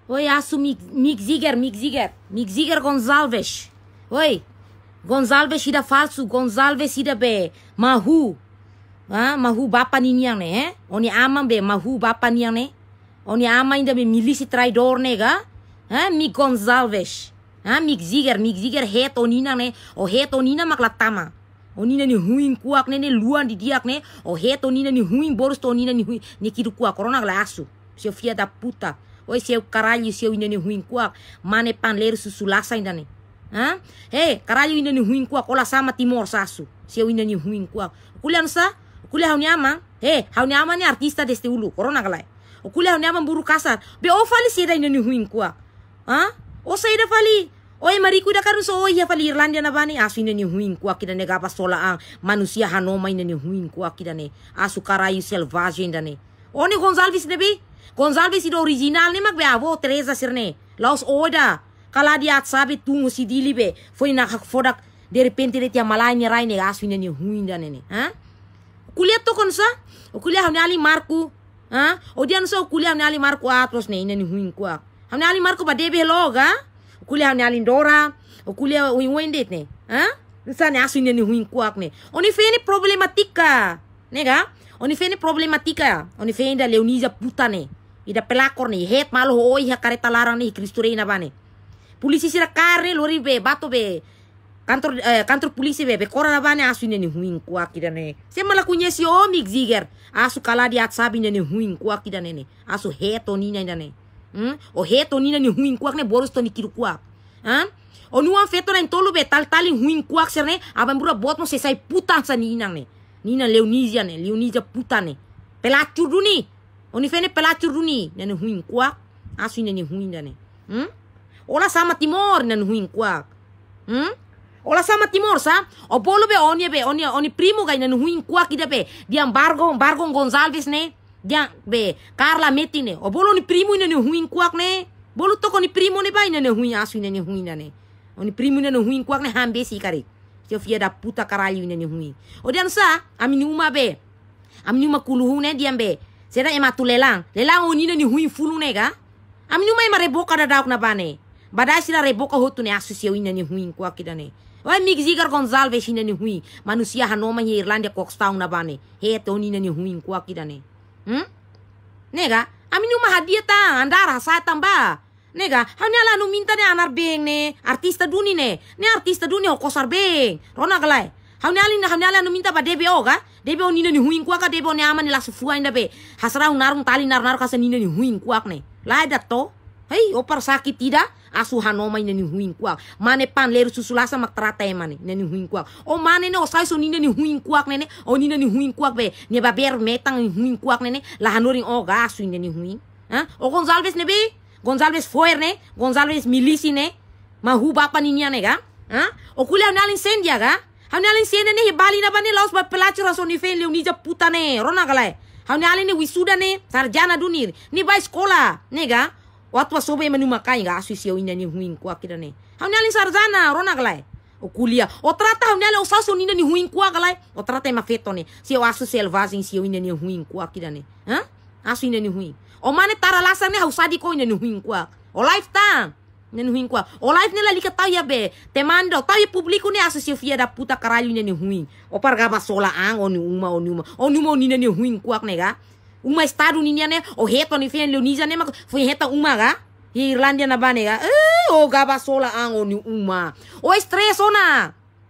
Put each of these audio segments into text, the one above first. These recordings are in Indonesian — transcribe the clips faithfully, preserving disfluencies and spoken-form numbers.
Oi, asu mig, mig ziger, mig ziger. Mig ziger Gonçalves. Oi, Gonçalves ida falso, Gonçalves ida be mahu. Ah, mahu bapa ninyang ne, eh? Oni amam be mahu bapa ninyang ne. Oni ama ainda be milisi traidor nega. Ah, mig Gonçalves. Ah, mig ziger, mig ziger het onina ne. O het onina maklatama. Onina ni huing kuak ne ne luan di diak ne. O het onina ni huing boros to onina ni huing ni kidu kuak corona gla asu. Seu fia da puta. Oi seu caralho seu ina ni huing kuak. Mane panleiro susulasa ainda ne. Ah? Hey, caralho ina ni huing kuak ola sama timor sasu. Seu ina ni huing kuak. Kuliah sa? Kuliah hauniama? Hey, hauniama ni artista deste ulu corona gla. O kuliah hauniama buru kasar. Be o fali seda ina ni huing kuak. Ah? O saida fali. Oi mariku da karun so oi ya fali Irlandia na bani asu ina ni huing kuak kida ne gapa sola ang manusia hanoma ina ni huing kuak kida ne asu caralho selvagem ainda ne. Oni Gonçalves nebe? Gonçalves ida original ne mag be avo Teresa sirne. Laos oida. Kala dia sabe tungu si dilibe. Foi na fodak de repente de tia malai ni rai ne asu ina ni huing da ne. Ha? Kuliah to kon sa? O kuliah ni ali Marco. Ha? O dia no so kuliah ni ali Marco atros ne ina ni huing kuak. Hamni ali Marco ba debe loga. O kuliah hamni ali Dora. O kuliah o wendet ne. Ha? Sa ne asu ina ni huing kuak ne. Oni fene problematika. Nega? Oni fene problematika. Oni fene da Leonisa puta ne. Ida pelakor ne. Het malo oi ha kareta larang ne Kristure na bane. Polisi sira karne lori be bato be. Kantor eh, kantor polisi be be kora na bane asu ina ni huing kuak ida ne. Se malakunya si o mig ziger. Asu kala di at sabi ina ni huing kuak ida ne. Asu het onina ida ne. Hmm? O het onina ni huing kuak ne boros to ni kiru kuak. Ha? O nuan feto na intolo be tal tal huing kuak serne aban bura bot mo se sai putan sa ni inang ne. Nina Leonisia ne, Leonisia puta ne. Pelacur duni. Oni fene pelacur duni. Nene huing kuak. Asu ina ni huing da ne. Hmm? Ola sama Timor nene huing kuak. Hmm? Ola sama Timor sa. O bolo be oni be oni oni primo ga nene huing kuak ida be. Dia embargo embargo Gonçalves ne. Dia be Carla Meti ne. O bolo ni primo nene huing kuak ne. Bolo toko ni primo ne ba nene huing asu nene huing da ne. Oni primo nene huing kuak ne hambesi kari. Seu fia da puta caralho nene huing. O dia sa amini uma be. Amini uma kuluhu ne dia be. Seda ema tu lelang. Lelang oni nene huing fulu ne ga. Amini uma ema reboka da dauk na bane. Badai sila reboka hotu ne asu seu nene huing kuak kida ne. Oi mig ziger Gonçalves nene huing. Manusia hanoma hi Irlandia kokstau na bane. Het oni nene huing kuak kida ne. Hmm? Nega, amini uma hadia ta andara sa tamba. Nega, hanya la nu minta ne anar beng ne, artista duni ne. Ne artista duni ho kosar beng. Rona galai. Hanya ali hanya la nu minta ba debe oga. Debe oni ni huing kuak debe oni aman la sufua inda be. Hasra unarung tali nar nar kasa ni ni huing kuak ne. Lai dat to. Hei, opar sakit tidak? Asu hanoma ni ni huing kuak. Mane pan leru susulasa mak trata e mane ni huing kuak. O mane ne o sai so ni ni huing kuak ne ne. O ni ni huing kuak be. Ni ba ber metang ni huing kuak ne ne. La hanoring oga asu ni ni huing. Ha? O Gonçalves ne be? Gonçalves foer ne, Gonçalves milisi ne, mahu bapa ninya ne ga, ha? O kuliah nalin sendia ga, hau nalin sendia ne hibali na bani laos ba pelacur raso ni fen Leonisa puta ne, rona galai, hau nalin ne wisuda ne, sarjana dunir, ni ba sekolah, ne ga, waktu sobe menu makai ga asu siau ina ni huing kuak kida ne, hau nalin sarjana, rona galai, o kuliah, o trata hau nalin o saso nina ni huing kuak galai, o trata ema feto ne, siau asu selvagem siau ina ni huing kuak kida ne, ha? Asu ina ni huing. O mane tara lasa ne hausadi ko ina ni huing kuak. O life ta. Ina ni huing kuak. O life ne la lika tau ya be. Temando. Tau ya publiko ne asu Sofia da puta caralho ina ni huing. O pargaba sola ang. O ni uma, o ni uma. O ni uma o nina ni huing kuak ne ga. Uma estado ninya ne. O heto ni fen Leonisa ne. Foi heta uma ga. Irlandia na ba ne ga. Eh, o gaba sola ang. O ni uma. O stress ona.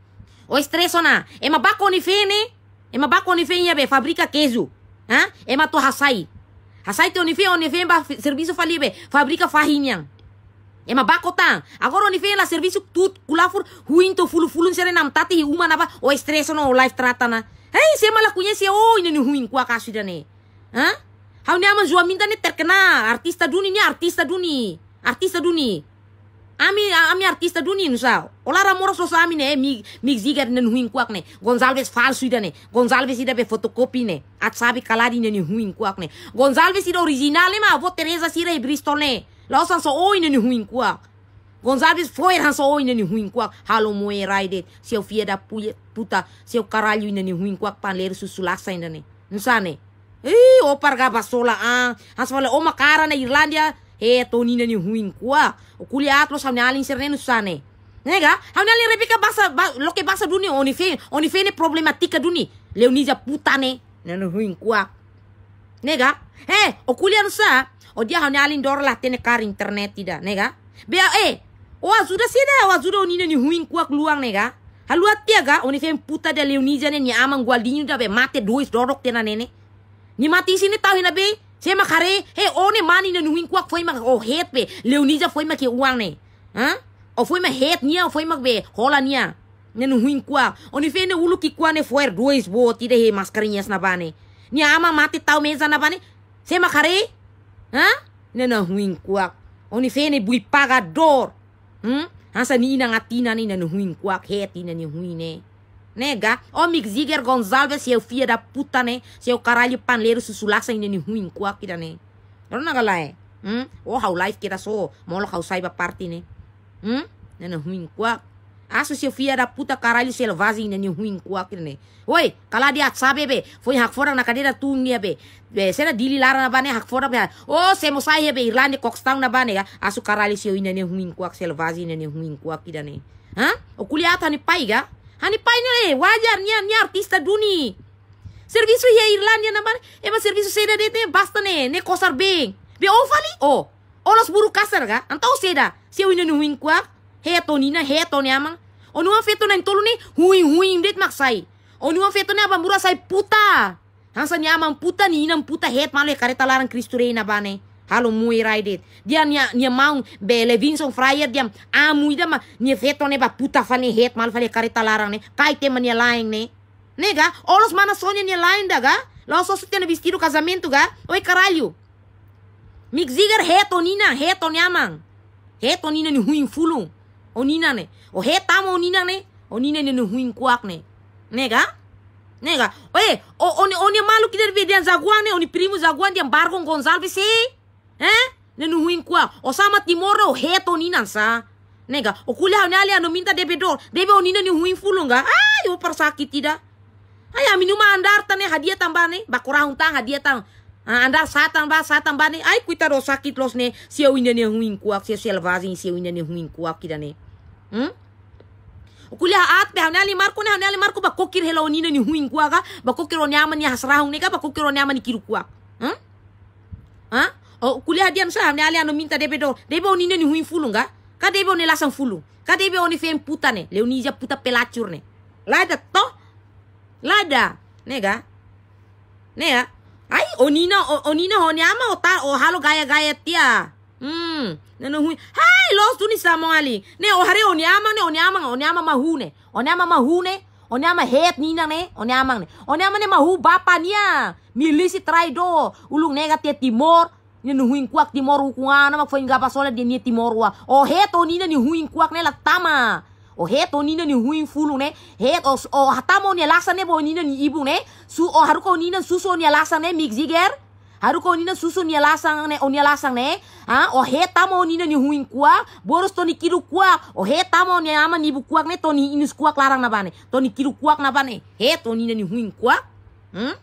O stress ona. Ema bako ni fen ne. Ema bako ni fen ya be. Fabrica queijo. Ha? Ema to hasai. Hasai te onife onife ba serviço fali be fabrica farinha. Ema bakota. Agora onife la serviço tut kulafur huinto fulu fulun sere nam tati uma na ba o stress no o life trata na. Hey, se mala conhece o ina ni huin kwa kasu dane. Ha? Hau ni ama jua minta ne terkenal artista duni ni artista duni. Artista duni. Ami ami artista duni nusa. Ola ramora so sami ne mig mig ziger nen huin kuak ne. Gonçalves falso ida ne. Gonçalves ida be fotokopi ne. At sabi kaladi ne huin kuak ne. Gonçalves ida original ma vo Teresa sira e Bristol ne. Lao san so oi ne huin kuak. Gonçalves foi han so oi ne huin kuak. Halo moe ride. Seu fia da puta, seu caralho ne huin kuak panleiro susulasa ainda ne. Nusa ne. Eh, o parga basola ah. Has fala o makara na Irlandia. He tonina ni huing kwa. O kuliah atlos hamne alin serne nusane. Nega, hamne alin repika basa loke basa duni oni fe oni fe ne problematika duni. Leonija putane nanu huing kwa. Nega, he o kuliah nusa o dia hamne alin dor lah tene kar internet tidak. Nega, bea eh o azuda sida o azuda onina ni huing kwa luang nega. Halua tiaga oni fe puta de Leonija ne ni amang gualdinho da be mate dois dorok tena nene. Ni mati sini tahu na be. Saya makare, he one mani na nuing kuak foi mak o het be. Leonija foi mak ke uang ne. Ha? O foi mak het nia o foi mak be hola nia. Ne nuing kuak. Oni fe ne ulu ki kuane foer dois bo tide he mascarinhas na bane. Nia ama mati tau mesa na bane. Saya makare? Ha? Ne na huing kuak. Oni fe ne bui pagador. Hmm? Hasa ni ina ngatina ni na nuing kuak het ina ni hui ne. Nega, o mix ziger Gonçalves, seu filho da puta, né? Seu caralho panleiro susulaça ainda ni ruim kuak kita né. Não na galai. Hum? O how life kita so, molo how saiba parte né. Hum? Nena ruim kuak. Aso seu filho da puta caralho selvagem ainda ni ruim kuak kita né. Oi, kala dia sabe be, foi hak fora na cadeira tu nia be. Be, sera dili lara na bane hak fora be. Oh, se mo sai be Irlande Coxtown na bane ya. Aso caralho seu ainda ni ruim kuak selvagem ainda ni ruim kuak kita né. Hã? O kuliah tá ni pai ga? Hani paine wajar nya nya artista duni. Serviço ya Irlanda na ban. Ema serviço seda dete basta ne ne kosar beng. Be ovali o. Olos buru kasar ga. Antau seda. Se wina nu huing kwak. He tonina he tonyamang. Onu feto na tolu ne huing huing det maksai. Onu feto ne abambura sai puta. Hansa nyamang puta ni inam puta het malu kareta larang Kristure na bane. Halo mui raidet. Dia nia nia mau be Levinson Fryer dia amui da ma nia feto ne ba puta fane het mal fane kareta larang ne. Kai tema nia lain ne. Nega, olos mana sonya nia lain da ga. Lo so tena vestido casamento ga. Oi caralho. Mix ziger het onina, het onyamang. Het onina ni huing fulung. Onina ne. O het tamo onina ne. Onina ni huing kuak ne. Nega? Nega. Oi, o oni oni malu kider be dia zaguan ne, oni primo zaguan dia bargon Gonçalves se. Eh? Nenu huing kwa. O sama timoro o heto nina sa. Nega, o kuliah ni ali ano minta debe dor. Debe o nina ni huing fulung ga. Ay, o persakit tidak. Ay, minuma andar tane hadiah tambane. Bakurahung tang hadiah tang. Ah, andar satan ba satan bane. Ay, kuita do sakit los ne. Sia wina ni huing kuak. Sia selvagem sia wina ni huing kuak kita ne. Hmm? O kuliah at be hanali marko ne hanali marko ba kokir hela o nina ni huing kuak ga. Ba kokir o nyaman ni hasrahung ne ga. Ba kokir o nyaman ni kiru kuak. Hmm? Ha? O kuliah diam sa ne ali ano minta debe do. Debe o nina ni huing fulung ga. Ka debe o ne lasang fulung. Ka debe o ni fem puta ne. Leonija puta pelacur ne. Lada to. Lada. Nega. Nega. Ai o nina o, o nina ho nyama o ta o halo gaya-gaya tia. Hmm. Nano huing. Hai los tu ni samo ali. Ne o hare o nyama ne o nyama o nyama mahu ne. O nyama mahu ne. O nyama het nina ne. O nyama ne. O nyama ne mahu bapa nia. Milisi traido. Ulung negatif timor. Ni huing kuak timor hukuana mak foi ngapa sola dia ni timor wa. O heto nina ni huing kuak ne la tama. O heto nina ni huing fulu ne. Het o, o hatamo ni lasa ne bo nina ni ibu ne. Su o haruko nina suso ni lasa ne mix ziger. Haruko nina suso ni lasa ne o ni lasa ne. Ha o hetamo nina ni huing kuak. Boros to ni kiru kuak. O hetamo ni ama ni ibu kuak ne to ni inus kuak larang na bane. To ni kiru kuak na bane. Heto nina ni huing kuak. Hmm?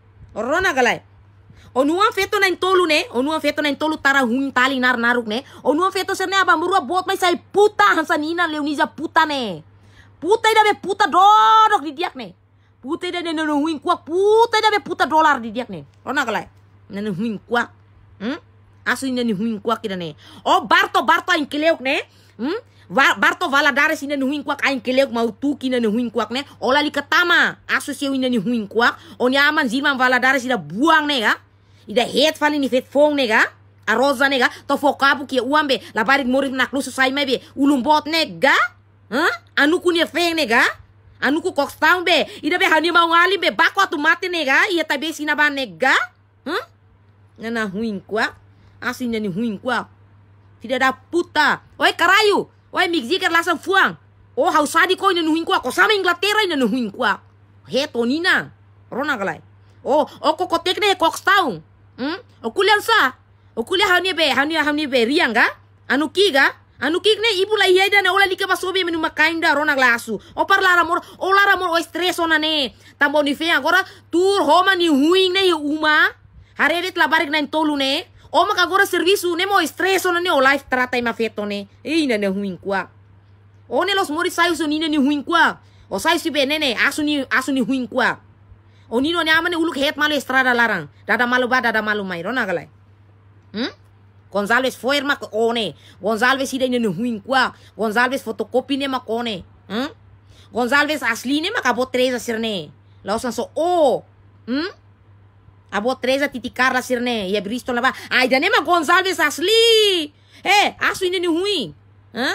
Orona galai. Onuan feto na intolu ne, onuan feto na intolu tara huing tali nar naruk ne, onuan feto serne aba murua bot mai sai puta hansa nina Leonija puta ne. Puta ida be puta dorok di diak ne. Puta ida ne no huing kuak, puta ida be puta dolar di diak ne. Rona kalai. Ne huing kuak. Hmm? Asu ina ni huing kuak ida ne. O Barto Barto ain keleuk ne. Hmm? Barto Valadares ina ni huing kuak ain keleuk mau tuki ina ni huing kuak ne. Ola li ketama. Asu siu ina ni huing kuak. Onyaman Zilman Valadares ida buang ne ya. Ida het fali ni fet fong nega, a rosa nega, to fokapu ki uambe, la barik morit nak lusu sai mebe, ulumbot nega, huh? Anuku ni feng nega, anuku Coxtown be, ida be hani mau ngali be, bako atu mate nega, ia tabe sinaban nega, huh? Nana huing kuak, asin ni huing kuak, tidak ada puta, oi karayu, oi mix ziger lasang fuang, oh hausadi ko ina huing kuak, ko sama Inglaterra ina huing kuak, heto nina, rona kalai, oh, oh kokotek ne Coxtown. Hmm? O kuliah sa. O kuliah hani be, hani hani be riang ga? Anu kiga? Anu kik ne ibu la iya da na ola lika basobe menu makainda rona glasu. O parlara mor, o lara mor o stress ona ne. Tambo ni fe agora tur homa ni huing ne uma. Haredet la barik na tolu ne. O maka agora serviço, ne mo stress o ne o life trata ima feto ne. E ina ne ruim kwa. O ne los mori sai so nina ni ruim kwa. O sai si be nene asu ni asu ni ruim kwa. O nino ne amane uluk het malu estrada larang. Dada malu ba dada malu mai rona galai. Hmm? Gonçalves foi ma one. Gonçalves ida ni ruim kwa. Gonçalves fotocopy ne ma kone. Hmm? Gonçalves asli ne ma kabo três a sirne. Lausan so o. Hmm? Abo três a titicar la sirne. Ia bristo la ba. Ai da ne ma Gonçalves asli. Eh, asu ina ni ruim. Hã?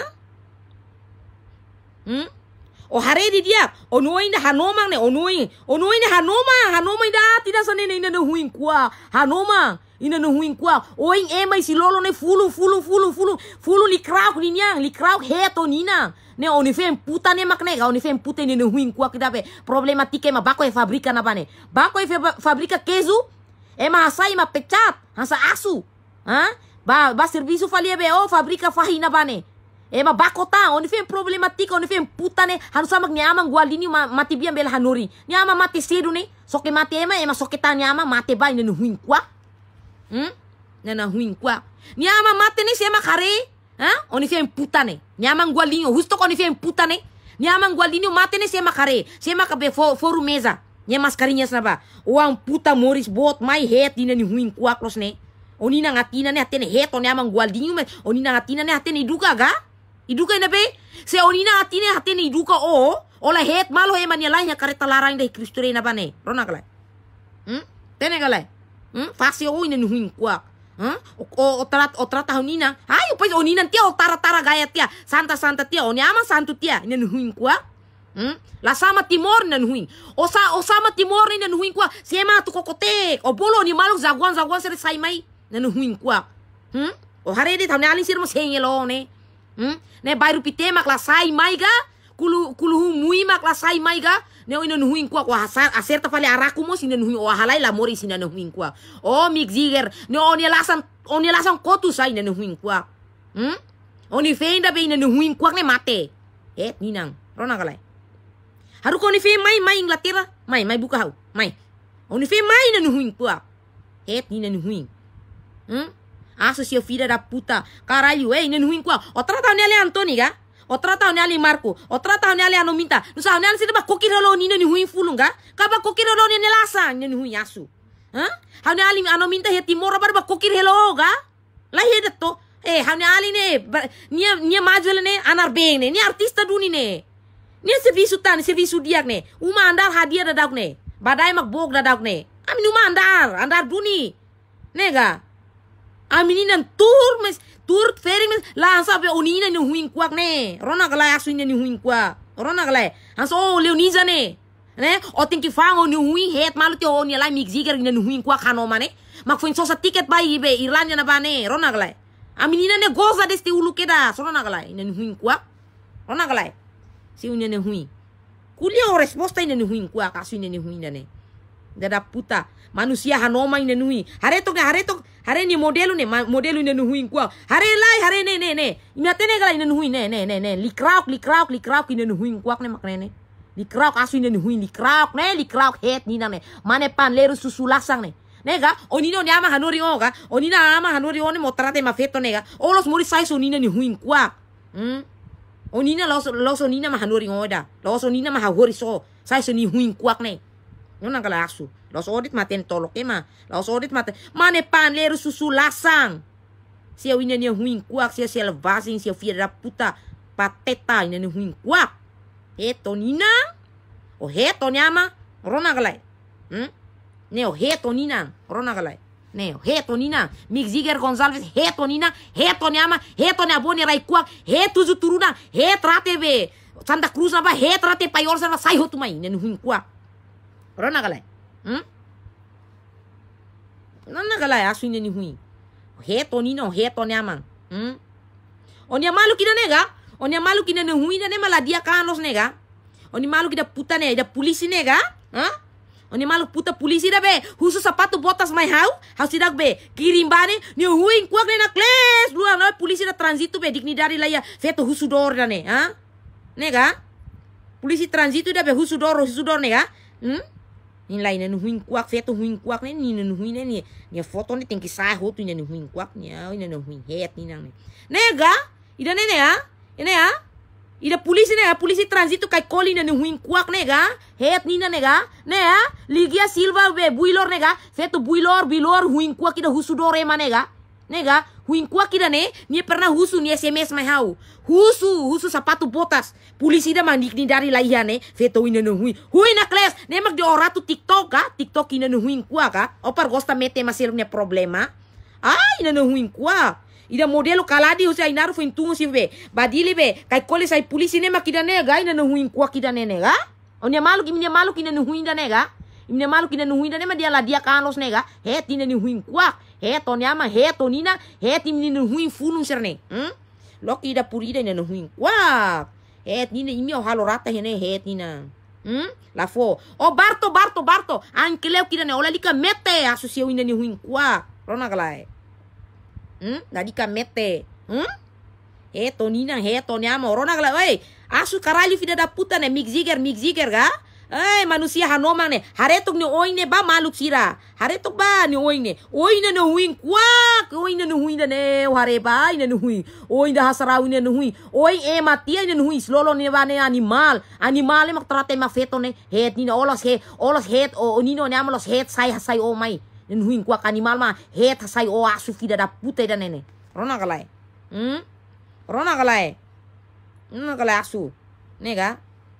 Hmm? O hare di dia, o noi na hanoma ne, o noi, o noi na hanoma, hanoma ida tidak sana ina na huing kwa, hanoma ina na huing kwa, o ing ema si lolo ne fulu fulu fulu fulu fulu li krauk ni nyang, li krauk heto nina, ne oni fem puta ne makne, oni fem puta ni na huing kwa kita be problematika ema bako e fabrika na bane, bako e fabrika kezu, ema asai ma pecat, hasa asu, ha, ba ba serviço falia be o fabrika fahina bane. Ema bakota, oni fem problematika, oni fem puta ne, hanu sama nyama gualini ma, mati biam bela hanuri. Nyama mati sedu ne, soke mati ema, ema soke ta nyama mati ba ina huing kwa. Hmm? Nana huing kwa. Nyama mati ne sema kare, ha? Oni fem puta ne. Nyama gualini, justo oni fem puta ne. Nyama gualini mati ne sema kare, sema kabe for, foru mesa. Nyama mascarinhas na ba. Uang puta moris bot mai het ina ni huing kwa klos ne. Oni na ngatina ne atene het oni nyama gualini, oni na ngatina ne atene iduka ga? Iduka ina be se onina atine hatene iduka o ola het malo e mania lain kareta larang dai kristure na bane rona kala hm tene kala hm fasi o ina nuhin kwa hm o o trat o trata onina ai pois onina tia o tara tara gaya tia santa santa tia oni ama santu tia ina nuhin kwa hm la sama timor ina nuhin o sa o sama timor ina nuhin kwa sema tu kokote o bolo ni malo zaguan zaguan sere sai mai ina nuhin kwa hm o harede thamne alin sir mo sengelo ne Hmm? Ne baru pite mak la sai mai ga kulu kulu mui mak la sai mai ga ne ina nuhin kwa kwa hasar aserta fale araku mo sina nuhin o halai la mori sina nuhin kwa o mig ziger ne oni lasan oni lasan kotu sai na nuhin kwa hmm oni feinda be ina nuhin kwa ne mate eh ninang rona kalai haru ko ni fe mai mai Inglaterra mai mai buka hau mai oni fe mai na nuhin kwa eh nina nuhin hmm aso sio filha da puta. Caralho, ei, nem ruim qua. Outra tá nele Antônio, ga? Outra tá nele Marco. Outra tá nele Anominta. Não sabe nele se dá coquirolo ni nem ruim fulunga. Caba coquirolo ni nelasa, nem ruim asu. Hã? Hau nele Anominta he timora barba coquirelo, ga? Lá he to. Eh, hau nele ne, nia nia majuel ne anar bem ne, nia artista duni ne. Nia serviço tan, serviço diak ne. Uma andar hadiah dadak ne. Badai mak bog dadak ne. Amin uma andar, andar duni. Nega. A menina tur mas tur feri mas lança be onina ni huing kwak ne rona galai asu ni huing kwa rona galai anso leoniza ne ne o tem que fango ni huing het malu te oni lai mig ziger ni huing kwak hano mane mak foi só ticket bai be Irlanda na bane rona galai a menina ne goza deste ulu keda rona galai ni huing kwak rona galai si unya ni huing kulia o resposta ni huing kwak asu ni huing ne dada puta manusia hanoma ina nui haretok ne haretok hare ni modelu ne modelu ina nui kwa hare lai hare ne ne ne ina tene gala ina nui ne ne ne ne li krauk li krauk li krauk ina nui kwa ne makne ne li krauk asu ina nui li krauk ne li krauk het ni na ne mane pan leru susu lasang ne nega onino ne ama hanori oga onina ama hanori one motrate mafeto nega olos mori sai so nina ni hui kwa hm onina los los onina ma hanori oda los onina ma hori so sai so ni hui kwa ne nona kala asu los audit maten tolok ema los audit maten mane pan leru susu lasang sia wina ni huing kuak sia sia levasing sia fia da puta pateta ina ni huing kuak heto nina o heto nyama rona galai hm ne o heto nina rona galai ne o heto nina mig ziger Gonçalves heto nina heto nyama heto ne abone rai kuak heto zu turuna het rate be Santa Cruz na ba het rate payor sa sai hotu mai ina ni huing kuak rona galai hm nana galai asu ina ni huing heto nina o heto nyama hm onia malu kina nega onia malu kina ne huing ne maladia kanos nega oni malu kida puta ne da polisi nega ha oni malu puta polisi da be husu sapato botas mai hau hau sidak be kirimbane ni huing kuak ne na kles dua na polisi da transito be dignidade la ya feto husu dor da ne ha nega polisi transito da be husu dor husu dor nega hm Ni lain na huing kuak feto huing kuak ne ni na huing ne ni ni foto ne tem que sai roto ni na huing kuak ni ina na huing het ni nang ne. Nega, ida ne ne a? Ine a? Ida polisi ne a polisi transito kai koli na huing kuak nega, het ni na nega, ne a? Ligia Silva be builor nega, feto builor bilor huing kuak ida husudore manega. Nega, huing kuak ida ne, ni pernah husu ni S M S mai hau. Husu, husu sapato botas. Polisi ida mandik ni dari laiane, feto ina no hui. Hui na kles, ne mag di oratu TikTok ka, TikTok ina no huing kuak ka. Opar gosta mete masilnya problema. Ai ina no huing kuak. Ida modelo kaladi usia inaru fu intungu si be. Badili be, kai kole sai polisi ne makida nega ina no huing kuak ida ne nega. Onya malu kimnya malu ina no huing da nega. Imne malu kina no huing da ne ma dia la dia kanos nega. Het ina no huing kuak. Het onyama, het onina, het imni no huing funung serne. Hmm? Loki da purida ina no huing kuak. Het nina imi o halorata hene het nina. Hmm? La fo. O Barto, Barto, Barto. Anke leo kida ne ola lika mete asusio ina ni huing kuak. Rona kalai. Hmm? Nadika mete. Hmm? Heto nina, heto nyama. Rona kalai. Wey, asu karali vida da puta ne mix ziger, mix ziger ga? Eh, manusia hanomang ne. Haretok ni oing ne ba maluk sira. Haretok ba ni oing ne. Oing na no huing kuak. Oing na no huing da ne. Hare ba ina no huing. Oing da hasarau ina no huing. Oing e matia ina no huing. Slolo ni ba ne animal. Animal e maktrate ma feto ne. Het ni na olos he. Olos het o nino ne amolos het sai hasai o mai. Nen huing kuak animal ma. Het hasai o asu fida da puta da nene. Rona kalai. Hmm? Rona kalai. Rona kalai asu. Nega.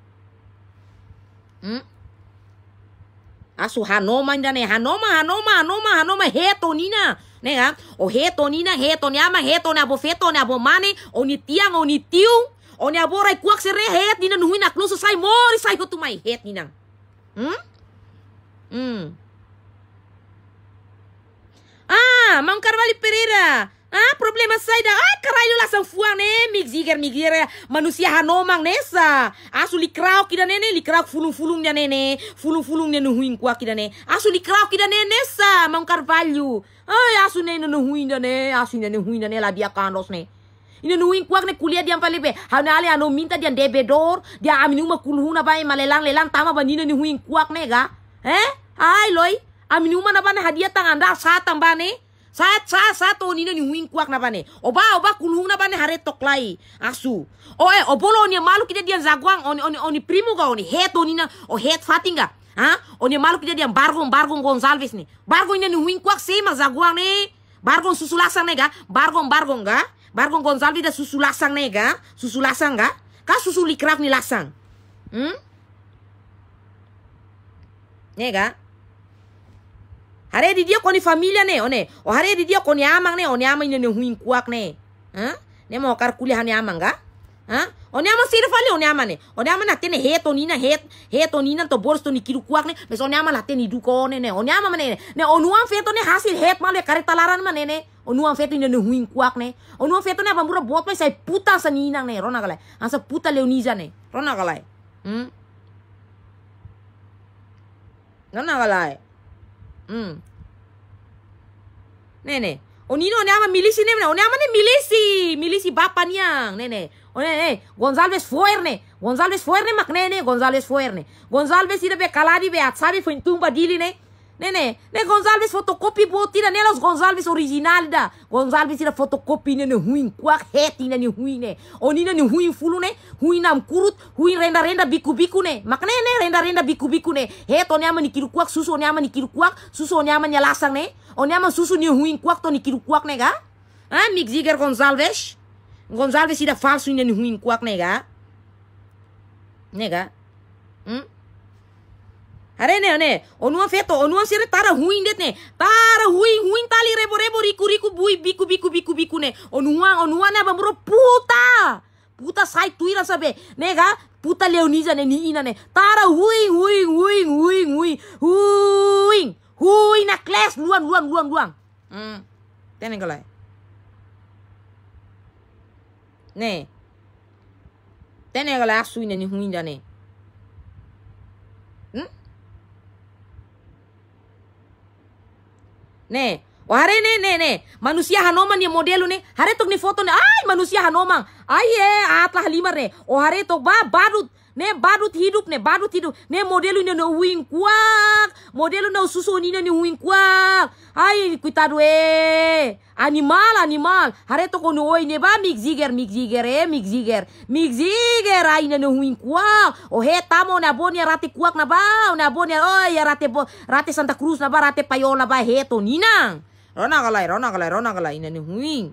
Hmm? Asu hanoma ainda ne hanoma hanoma hanoma hanoma heto nina nega o heto nina heto nyama heto na bo feto na bo mane oni tiang oni tiu oni abora kuak sere het nina nuhina klusu sai mori sai ko tumai het nina. Hmm? Hmm. Ah, Mang Carvalho Pereira. Ah, problema sai da. Ah, caralho lá são fuang ne. Mix ziger, mix ziger. Manusia hanomang nessa. Asu likrau kida nene. Likrau fulung-fulung dia nene. Fulung-fulung dia nuhuing kuak kida ne. Asu likrau kida nene nessa. Mang Carvalho. Ay, asu ne nuhuing dia ne. Asu ne nuhuing dia ne. La dia kanos ne. Ina nuhuing kuak ne kuliah dia palibe. Hanale ano minta dia debedor. Dia aminuma kulhuna ba malelang-lelang tama ba nina nuhuing kuak ne ga. Eh? Ay, loy. Aminuma na ba na hadiah tanganda satang ba ne. Saat saat satu nina ni huing kuak na bane. Oba oba kulhung na bane hare toklai asu. O eh obolo ni malu kita dia zaguang oni oni oni primo ga oni heto nina o het fatinga. Ha? Oni malu kita dia bargong bargong Gonçalves ni. Bargong ni huing kuak sema zaguang ni. Bargong susulasang nega. Bargong bargong ga. Bargong Gonçalves da susulasang nega. Susulasang ga. Ka susu likraf ni lasang. Hmm? Nega. Hare di dia koni familia ne, one. O hare di dia koni amang ne, oni amang ne huing kuak ne. Ha? Ne mo kar kuliah ne amang ga? Ha? Oni amang sir fali oni amang ne. Oni amang na tene heto nina het, heto nina to boros to ni kiru kuak ne. Bes oni amang la tene duko ne ne. Oni amang ne. Ne onuam feto ne hasil het male karetalaran ma ne ne. Onuam feto ne huing kuak ne. Onuam feto ne abamura bot mai sai puta sa ninang ne. Rona galai. Ansa puta leoniza ne. Rona galai. Hmm? Rona galai. Hmm. Nene. Onino ne ama milisi ne ne ama ne milisi, milisi bapa niang nene. One ne Gonçalves Fuerne, Gonçalves Fuerne maknene Gonçalves Fuerne. Gonçalves ida be kaladi be atsabi foi tumba dili ne. Nene, ne Gonçalves fotokopi botira ne los Gonçalves original da. Gonçalves ida fotokopi ne ne huing kuak heti ne ne huing ne. Onina ne huing fulu ne, huing nam kurut, huing renda-renda biku-biku ne. Maknene renda-renda biku-biku ne. Heto ne ama ni kiru kuak, susu ne ama ni kiru kuak, susu ne ama nyalasang ne. Oni ama susu ni huing kuak to ni kiru kuak ne ga? Ah, mix ziger Gonçalves. Gonçalves ida falso ni huing kuak ne ga? Ne ga? Hmm? Hare ne ne, onuan feto, onuan sire tara huing det ne. Tara huing huing tali rebo-rebo riku-riku bui biku-biku biku-biku ne. Onuan onuan ne bamuro puta. Puta sai tuira sabe. Ne ga? Puta leoniza ne ni ina ne. Tara huing huing huing huing huing huing. Hui na kles luang luang luang luang. Hmm. Tene galai. Ne. Tene galai asu ina ni hui da ne. Hmm? Ne. O hare ne ne ne. Manusia hanomang ni modelo ne. Hare tok ni foto ne. Ay manusia hanomang. Ay eh atlah lima ne. O hare tok ba badut Ne badut hidup ne badut hidup. Ne modelu ne no wing kuak. Modelu no susu ni ne wing kuak. Ai kuitado e. Animal animal. Hareto kono oi ne ba mig ziger mig ziger e mig ziger. Mig ziger ai ne no wing kuak. O he tamo na bonia rate kuak na ba. Na bonia oi ya rate bo rate Santa Cruz na ba rate payola ba heto ninang. Rona kalai rona kalai rona kalai ne wing.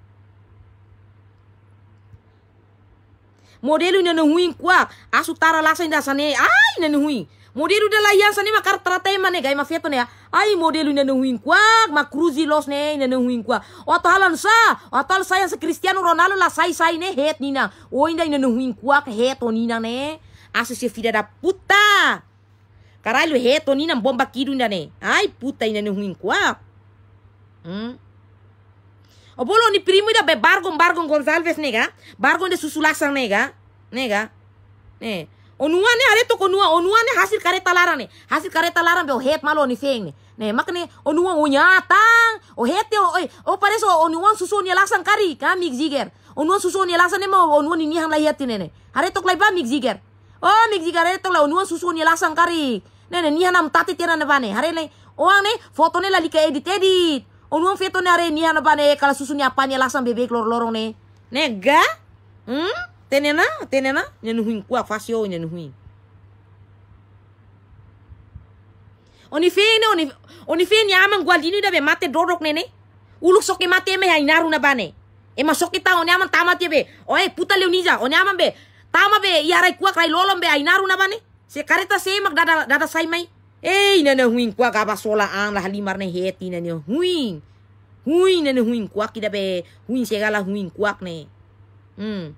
Modelu nene huing kuak asu tara lasa inda sane ai nene huing modelu de layan sane makar trata mane gai ma feto ne ai modelu nene huing kuak ma cruzi los ne nene huing kuak oto halan sa oto saya se Cristiano Ronaldo la sai sai ne het nina o inda nene huing kuak heto nina ne asu se filha da puta caralho heto nina bomba kidu inda ne ai puta nene huing kuak hmm o bolo ni primo da be bargon bargon Gonçalves nega bargon de susulasan nega nega ne onua ne areto konua onua ne hasil kareta larang ne hasil kareta larang be o het malo ni feng ne ne makne onua onyatang o het o o pareso onua susu ni lasan kari ka mig ziger onua susu ni lasan ne mo onua ni nihan lahiat ne ne areto klai ba mig ziger oh mig ziger areto la onua susu ni lasan kari ne ne nihan am tati tera ne bane hare ne oang ne foto ne la lika edit edit Onuang feto ne are niya na ba ne kala susu niya pa niya lasang bebek lor-lorong ne. Nega? Hmm? Tenena? Tenena? Nyanuhuing kuak fasyo nyanuhuing. Oni fe ne oni oni fe niya amang gualdino da be mate dorok ne ne. Uluk soke mate me hainaru na ba ne. E masoke ta oni amang tamat ye be. Oe puta leoniza oni amang be. Tama be iarai kuak rai lolom be hainaru na ba ne. Se kareta semak dada dada sai mai. Eh, nana huing kuak apa sola ang lah limar ne heti nana huing. Huing nana huing kuak kita be huing segala huing kuak ne. Hmm.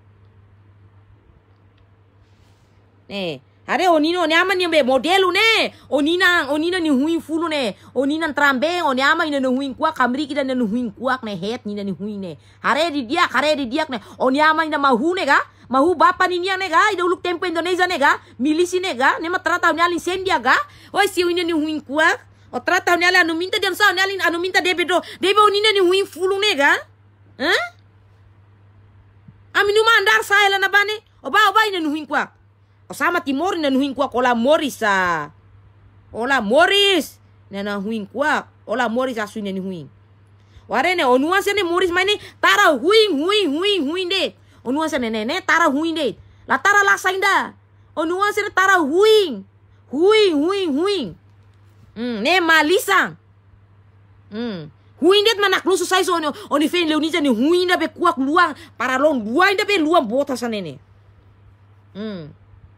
Ne, ada onino ne aman yang be modelu ne. Onina onina ni huing fulu ne. Onina trambe oni aman nana huing kuak kamri kita nana huing kuak ne het ni nana huing ne. Hare di diak hare di diak ne. Oni aman na mahu ne ga. Mahu bapa ni niya nega, ida uluk tempo Indonesia nega, milisi nega, nema trata nyalin sendia ga, oi si ini ni huing kuak, o trata nyalin anu minta dan sa nyalin anu minta debe do, debe onina ni huing fulu nega, eh? Aminu mandar saya la nabane, o ba o ba ini ni huing kuak, o sama timor ni huing kuak, ola moris sa, ola moris, nena huing kuak, ola moris asu ni huing, warene onuan sene moris maine tara huing huing huing huing de. Onuan se nene tara huing de. La tara la sainda. Onuan se tara huing. Huing, huing, huing. Hmm, ne malisang. Hmm. Huing det manak lusu sai so oni oni fen leonisa ni huing da be kuak luang para long buai da be luang bota sa nene. Hmm.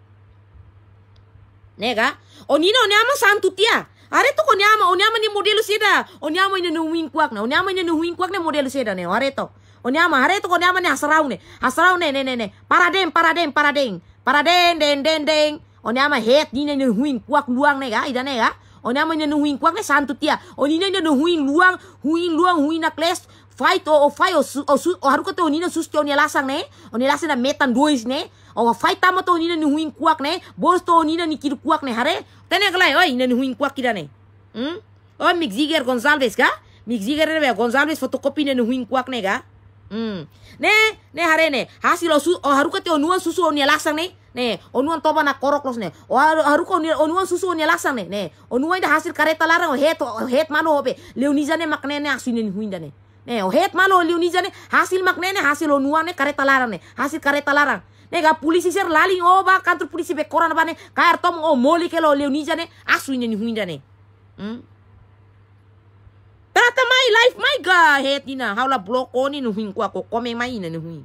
Nega, onina oni ama santu tia. Are to oni ama oni ama ni modelo seda. Oni ama ni huing kuak na. Oni ama ni huing kuak ne modelo seda ne. Are to. Onyama hare to onyama ne hasarau ne hasarau ne ne ne ne paradem paradem paradem paradem den den den onyama het ni ne huing kuak luang ne ga ida ne ga onyama ne huing kuak ne santu tia onina ne huing luang huing luang huing na kles fight o fight o o haru ka to onina sus to onia lasang ne onia lasang na metan dois ne o fight tama to onina ne huing kuak ne bos to onina ni kidu kuak ne hare tene glai oi ne huing kuak kida ne hm o mig ziger Gonçalves ga mig ziger ne Gonçalves fotokopi ne huing kuak ne ga. Hmm. Ne, ne hare ne hasil o, o haruka te onuan susu onia lasang ne. Ne, onuan toba na korok los ne. O haruka onuan susu onia lasang ne. Ne, onuan da hasil kareta larang o het o het malo hobe. Leoniza ne makne ne asinin huinda ne. Ne, o het malo Leoniza ne hasil makne ne hasil onuan ne kareta larang ne. Hasil kareta larang. Ne ga polisi ser laling o ba kantor polisi be koran ba ne. Kaer tom o moli ke lo Leoniza ne asinin huinda ne. Hmm. Trata mai life mai ga het dina haula blok oni no huing kuak ko come mai na no huing.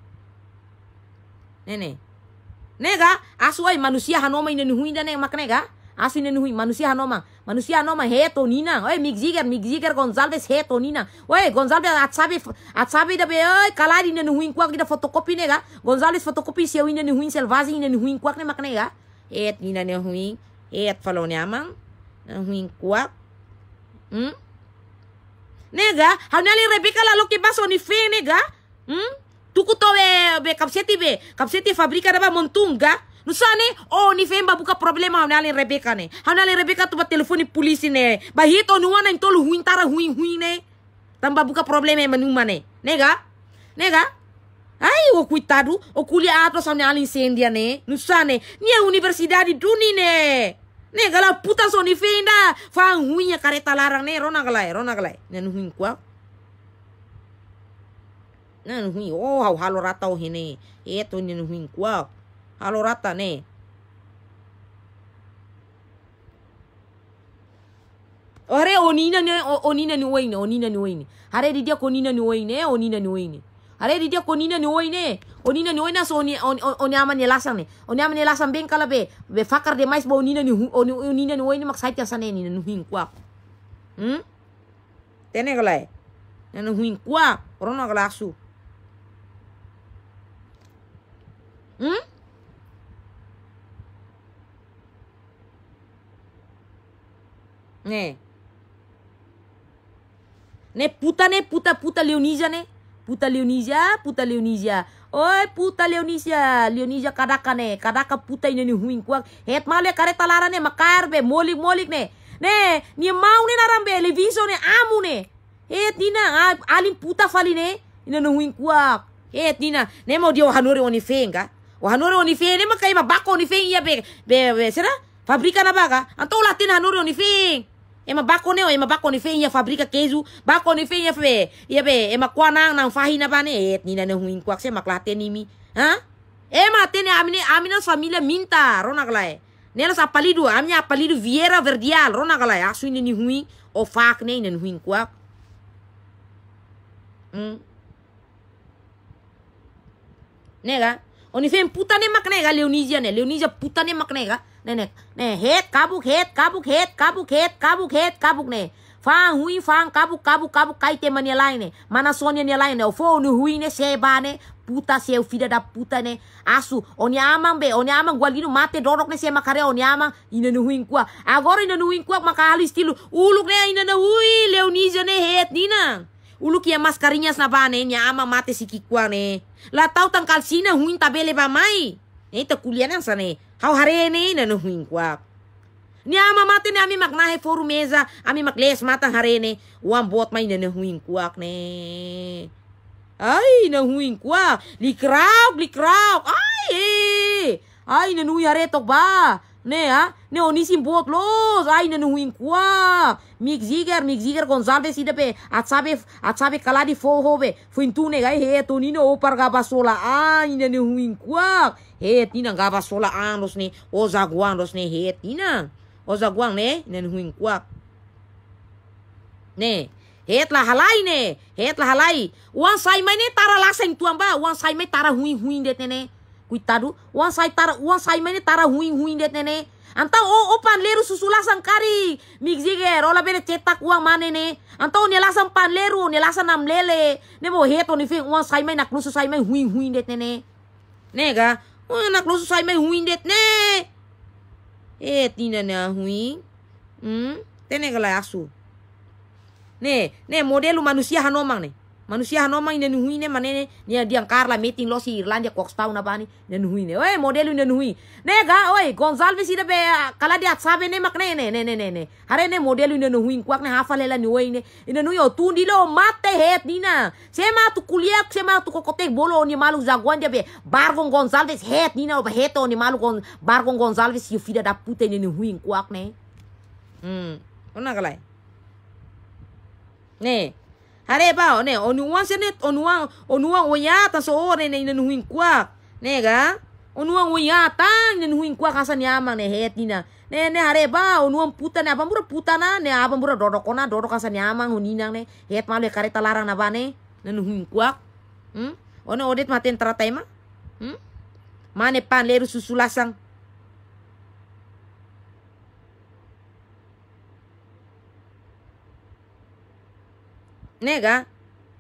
Nene. Nega asuai manusia hanoma ina no huing da ne makne ga. Asu ina no huing manusia hanoma. Manusia hanoma heto nina. Oi mig ziger mig ziger Gonçalves heto nina. Oi Gonçalves at sabe at sabe da be oi kalari ina no huing kuak da fotokopi nega. Gonçalves fotokopi seu ina no huing selvagem ina no huing kuak ne makne ga. Et nina no huing. Et falou ne amang. No huing kuak. Hmm? Nega, haunali Rebecca la lo que pasó ni fe nega. Hmm? Tuku to be be kapseti be, kapseti fabrika da ba montunga. Nusane oh ni fe ba buka problema haunali Rebecca ne. Haunali Rebecca tu ba telefoni polisi ne. Ba hito nuana in tolu huin tara huin huin ne. Tamba buka problema manuma ne. Nega? Nega? Ai, o coitado, o kuliah atro sa nyali incendia ne, nusane, nia universidade duni ne. Ne gala puta so ni fenda, fa huinya kareta larang ne, rona galai, rona galai. Ne nu huin kwa. Ne nu huin, oh hau halo rata o hene. Eto ne nu huin kwa. Halo rata ne. Ore onina ne, onina ni oine, onina ni oine. Hare di dia konina ni oine, onina ni oine. Hare di dia konina ni oine. Onina ni oine so oni oni ama ni lasang ne. Oni ama ni lasang ben kala be be fakar de mais bo onina ni oni onina ni oine mak saita sane ni nu hin kwa. Hm? Tene kala. Nu hin kwa, rona kala su. Hm? Ne. Ne puta ne puta puta Leonisia ne. Puta Leonisia, puta Leonisia. Oi puta Leonisia, Leonisia kadaka ne, kadaka puta ini ni huing kuak. Het male kareta lara ne makar be molik molik ne. Ne, ni mau ne narambe leviso ne amu ne. Het dina alim puta fali ne, ina no huing kuak. Het dina, ne mau dia hanore oni fenga. O hanore oni fenga ne makai ma bako oni fenga be be be sera? Fabrika na baga. Anto latin hanore oni fenga. Ema bako ne, ema bako ni fenga fabrika keju, bako ni fenga fe, ia be, ema kuanang nang fahina bane, et nina ne huing kuak se maklate nimi, ha? Ema tene amine amina familia minta, rona galai. Nela sa apalidu, amnya apalidu Vieira Verdial, rona galai, asu ini ni huing, o fak ne ina huing kuak. Hmm. Nega, oni fem puta ne maknega Leonisia ne, Leonisia puta ne maknega. Ne ne ne het kabuk het kabuk het kabuk het kabuk het kabuk ne fang hui fang kabuk kabuk kabuk kaite mania lain ne mana sonia ne lain ne o fo nu hui ne seba ne puta seu fida da puta ne asu oni amang be oni amang gualino mate dorok ne se makare oni amang ina nu hui kwa agora ina nu hui kwa makali estilo uluk ne ina nu hui Leonisia ne het nina uluk ya mascarinhas na bane nya amang mate sikikwa ne la tau tangkal sina hui tabele ba mai ne ta kulianan sa ne hau hare ne na no huing kwak. Ni ama mate ne ami maknahe foru meza, ami makles mata hare ne, uam bot mai na no huing kwak ne. Ay, na huing kwak. Likrauk, likrauk. Ay, ay, na nui hare tok ba. Ne ha, ne onisim bot los. Ay, na no huing kwak. Mik ziger, mik ziger Gonçalves ida pe, at sabe, at sabe kaladi fo hobe. Fuintune gai he tonino opar gabasola. Ay, na no huing kwak. Het tina gava sola anos ne o zaguang dos ne het tina o zaguang ne nen huing kwak ne het la halai ne het la halai wan sai mai ne tara laseng tuang ba wan sai mai tara huing huing det ne kuitadu wan sai tara wan sai mai ne tara huing huing det ne antau o opan leru susulasan kari mik ziger ola bene cetak uang mane ne antau ne lasan pan leru ne lasan nam lele ne mo het oni fing wan sai mai nak lusu sai mai huing huing det ne ne ga oh, anak lo susah main huing det ne. Eh, tina ne huing. Hmm, tene galai asu. Ne, ne modelu manusia hanomang ne. Manusia hanomang ina nuhui ne manene dia dia karla meeting lo si Irlandia koks tau na bani ina nuhui ne. Oi, modelu ina nuhui. Ne ga, oi, Gonçalves ida be kala dia sabe ne makne ne ne ne ne ne. Hare ne modelu ina nuhui kuak ne hafalela ni oi ne. Ina nuhui o tundi lo mate het nina. Sema tu kuliah, sema tu kokotek bolo ni malu zaguan dia be. Bargon Gonçalves het nina o heto ni malu gon Bargon Gonçalves yu fida da puta ina nuhui kuak ne. Hmm, ona galai. Ne. Hare ba ne onuang sene onuang onuang oya ta so ore ne ina nuhin kuak ne ga onuang oya ta ina nuhin kuak hasan yamang ne het nina ne ne hare ba onuang puta ne abang bura puta na ne abang bura dodokona dodok hasan yamang huninang ne het malu kareta larang na ba ne ne nuhin kuak hm ono odet maten tratema hm mane pan leru susulasang nega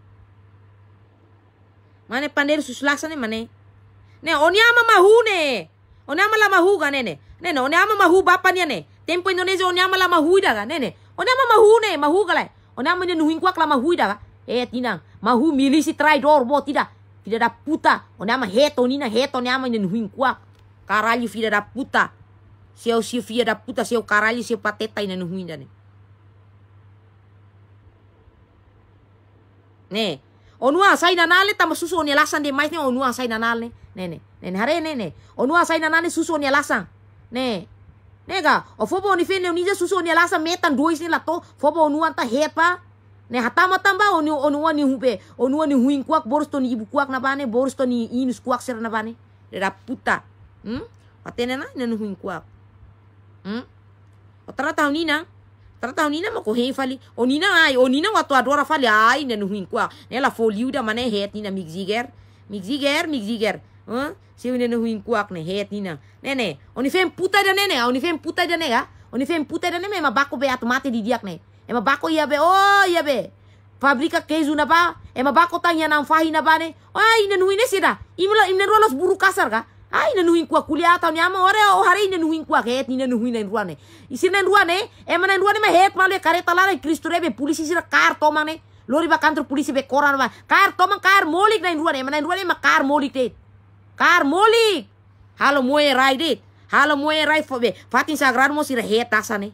mane panderu susulaksa ne mane ne onyama mahu ne onyama la mahu ga ne ne ne ne onyama mahu bapa ne ne tempo Indonesia onyama la mahu da ga ne ne onyama mahu ne mahu ga lai onyama ne nuhin kuak la mahu da ga eh tinang mahu milisi traidor bo tidak tidak da puta onyama heto nina heto onyama ne nuhin kuak karali tidak da puta seu seu fia da puta seu karali seu pateta ina nuhin da ne ne Onua sai nanale tama susu oni lasan de mais ne onua sai nanale. Ne ne. Ne hare ne ne. Onua sai nanale susu oni lasan. Ne. Nega, o fobo oni fene oni susu oni lasan metan dois ni lato, fobo onua ta hepa. Ne hatama tamba oni onua ni hupe. Onua ni huing kuak boros to ni ibu kuak na bane, boros to ni inus kuak ser na bane. Dera puta. Hmm? Atene na ne huing kuak. Hmm? O tara tahun ina. Tara tahun ina mo ko hei fali. Onina ai, onina watu adora fali ai ne huing kuak. Ne la foliu da mane het ni na mig ziger. Mig ziger, mig ziger. Huh? Si ne huing kuak ne het ni na. Ne ne, oni fem puta da ne ne, oni fem puta da ne ga. Oni fem puta da ne me ma bako be atomate di diak ne. E ma bako ia be, oh ia be. Fabrika keju na ba? E ma bako tang ya nam fahi na ba ne. Ai ne nuine sida. Imla imne rolos buru kasar ka. Ai ne nuin kuak kuliah tau nyama ore o hari ne nuin kuak het ni ne nuin na ruane. Isi na ruane, e ma na ruane ma het male kareta la Kristo rebe polisi sira kar tomang ne. Lori ba kantor polisi be koran ba. Kar tomang kar molik na ruane, ma na ruane ma kar molik te. Kar molik. Halo moe rai det. Halo moe rai fobe. Fatin sagrar mo sira het tasane.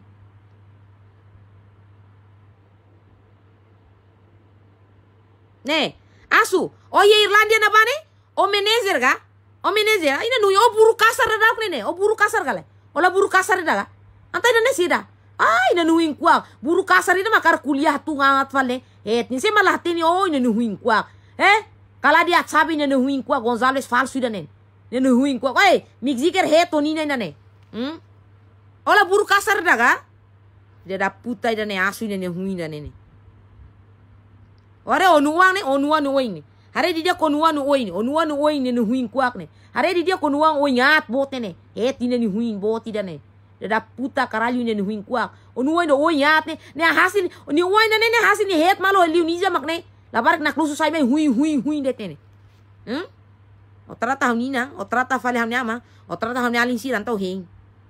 Ne, asu, o ye Irlandia na bane? O manager ga? O manager, ina nui o buru kasar da ne, o buru kasar gale. Ola buru kasar da ga? Anta ina ne sida. Ah, ina nuin kuak. Buru kasar ina makar kuliah tu ngangat fale. Et ni se malah tini o ina nuin kuak. Eh? Kala dia sabi ina nuin kuak Gonçalves falsu da nen. Ina nuin kuak. Eh, mig ziger het oni ina ne. Hmm? Ola buru kasar da ga? Dia da puta ida ne asu ina nuin da ne. Ore onuang ne, onuang no oing. Hare di dia konuang no oing, onuang no oing ne no huing kuak ne. Hare di dia konuang oingat bote ne. Het ne ni huing bote da ne. Da puta caralho ne no huing kuak. Onuang no oingat ne. Ne hasil ni oing ne ne hasil ni het malo liu ni jamak ne. Labarak nak lusu sai me huing huing huing de ne. Hm? O trata hunina, o trata fale hamnyama, o trata hamnyalin si rantau hing.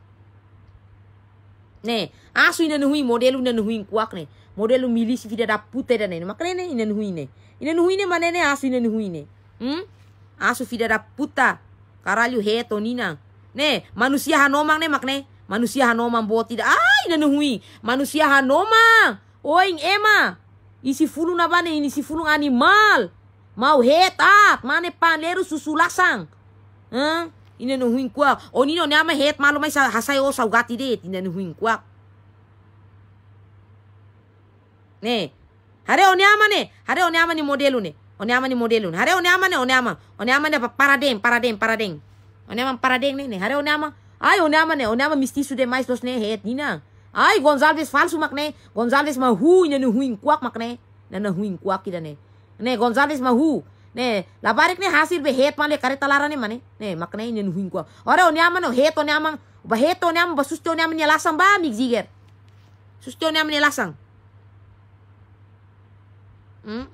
Ne, asu ina no huing modelu ne no huing kuak ne. Modelo milisi vida da puta da ne. Makanya ne ina nuhine. Ina nuhine mana ne asu ina nuhine. Hmm? Asu vida da puta. Caralho reto nina. Ne, manusia hanomang ne makne. Manusia hanomang boti da. Ah, ina nuhui. Manusia hanomang. Oing ema. Isi fulung na bane ini si fulung animal. Mau hetat. Mane panleru susulasang. Huh? Ina nuhuin kuak. O nino ne ama het malo mai sa hasai o saugati det. Ina nuhuin kuak. Ne, hare onyama ne, hare onyama ni modelu ne, onyama ni modelu ne, hare onyama ne, onyama, onyama ne paradem, paradem, paradem, onyama paradem ne, ne, hare onyama, ai onyama ne, onyama mistisu de mais dos ne het nina, ai Gonçalves falso makne, Gonçalves mahu ina no huing kuak makne, na no huing kuak ida ne, ne Gonçalves mahu, ne, labarik ne hasil be het male kareta lara ne mane, ne makne ina no huing kuak, ore onyama no het onyama, ba het onyama ba susto onyama ni lasang ba mig ziger, susto onyama ni lasang. Hmm?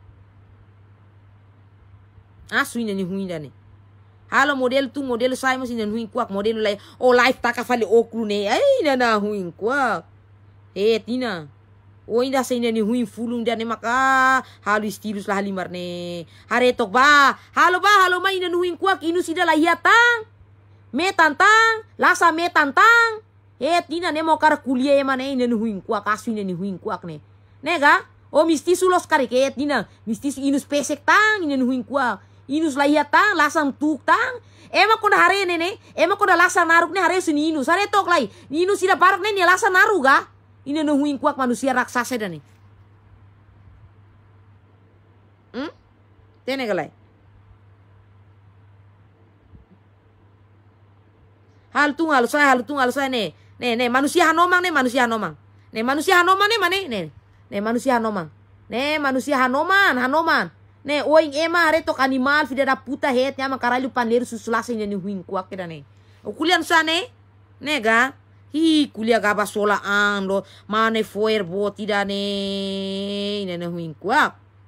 Asu ina ni huinda ne. Halo model tu model sai mas ina huing kuak model lai o life taka fale okru ne. Ai ina na huing kuak. Eh tina. O inda sa ina ni huing fulung da ne maka halo istilus lah halimar ne. Hare tok ba. Halo ba halo ma ina huing kuak inu sida la hiatang. Me tantang, lasa me tantang. Eh tina ne mo kar kuliah mane ina ni huing kuak asu ina ni huing kuak ne. Nega? O mistisu los kariket dina, mistisu inus pesek tang ina nuhuing kuak, inus lahia tang, lasang tuk tang, ema koda hare nene, ema koda lasang naruk ne hare suni inus, hare tok lai, inus ida barak ne ni lasang naru ga, ina nuhuing kuak manusia raksasa dane. Hmm? Tene galai. Hal tung hal saya hal tung hal saya ne, ne ne manusia hanomang ne manusia hanomang, ne manusia hanomang ne mane ne. Ne manusia hanomang. Ne manusia hanoman, hanoman. Ne oing ema hare tok animal vida da puta het nya makaralho panleiro susulasa ina ni huing kuak keda ne. O kulian sa ne? Ne ga? Hi kuliah gaba sola ando mane foer boti da ne ina ni huing kuak.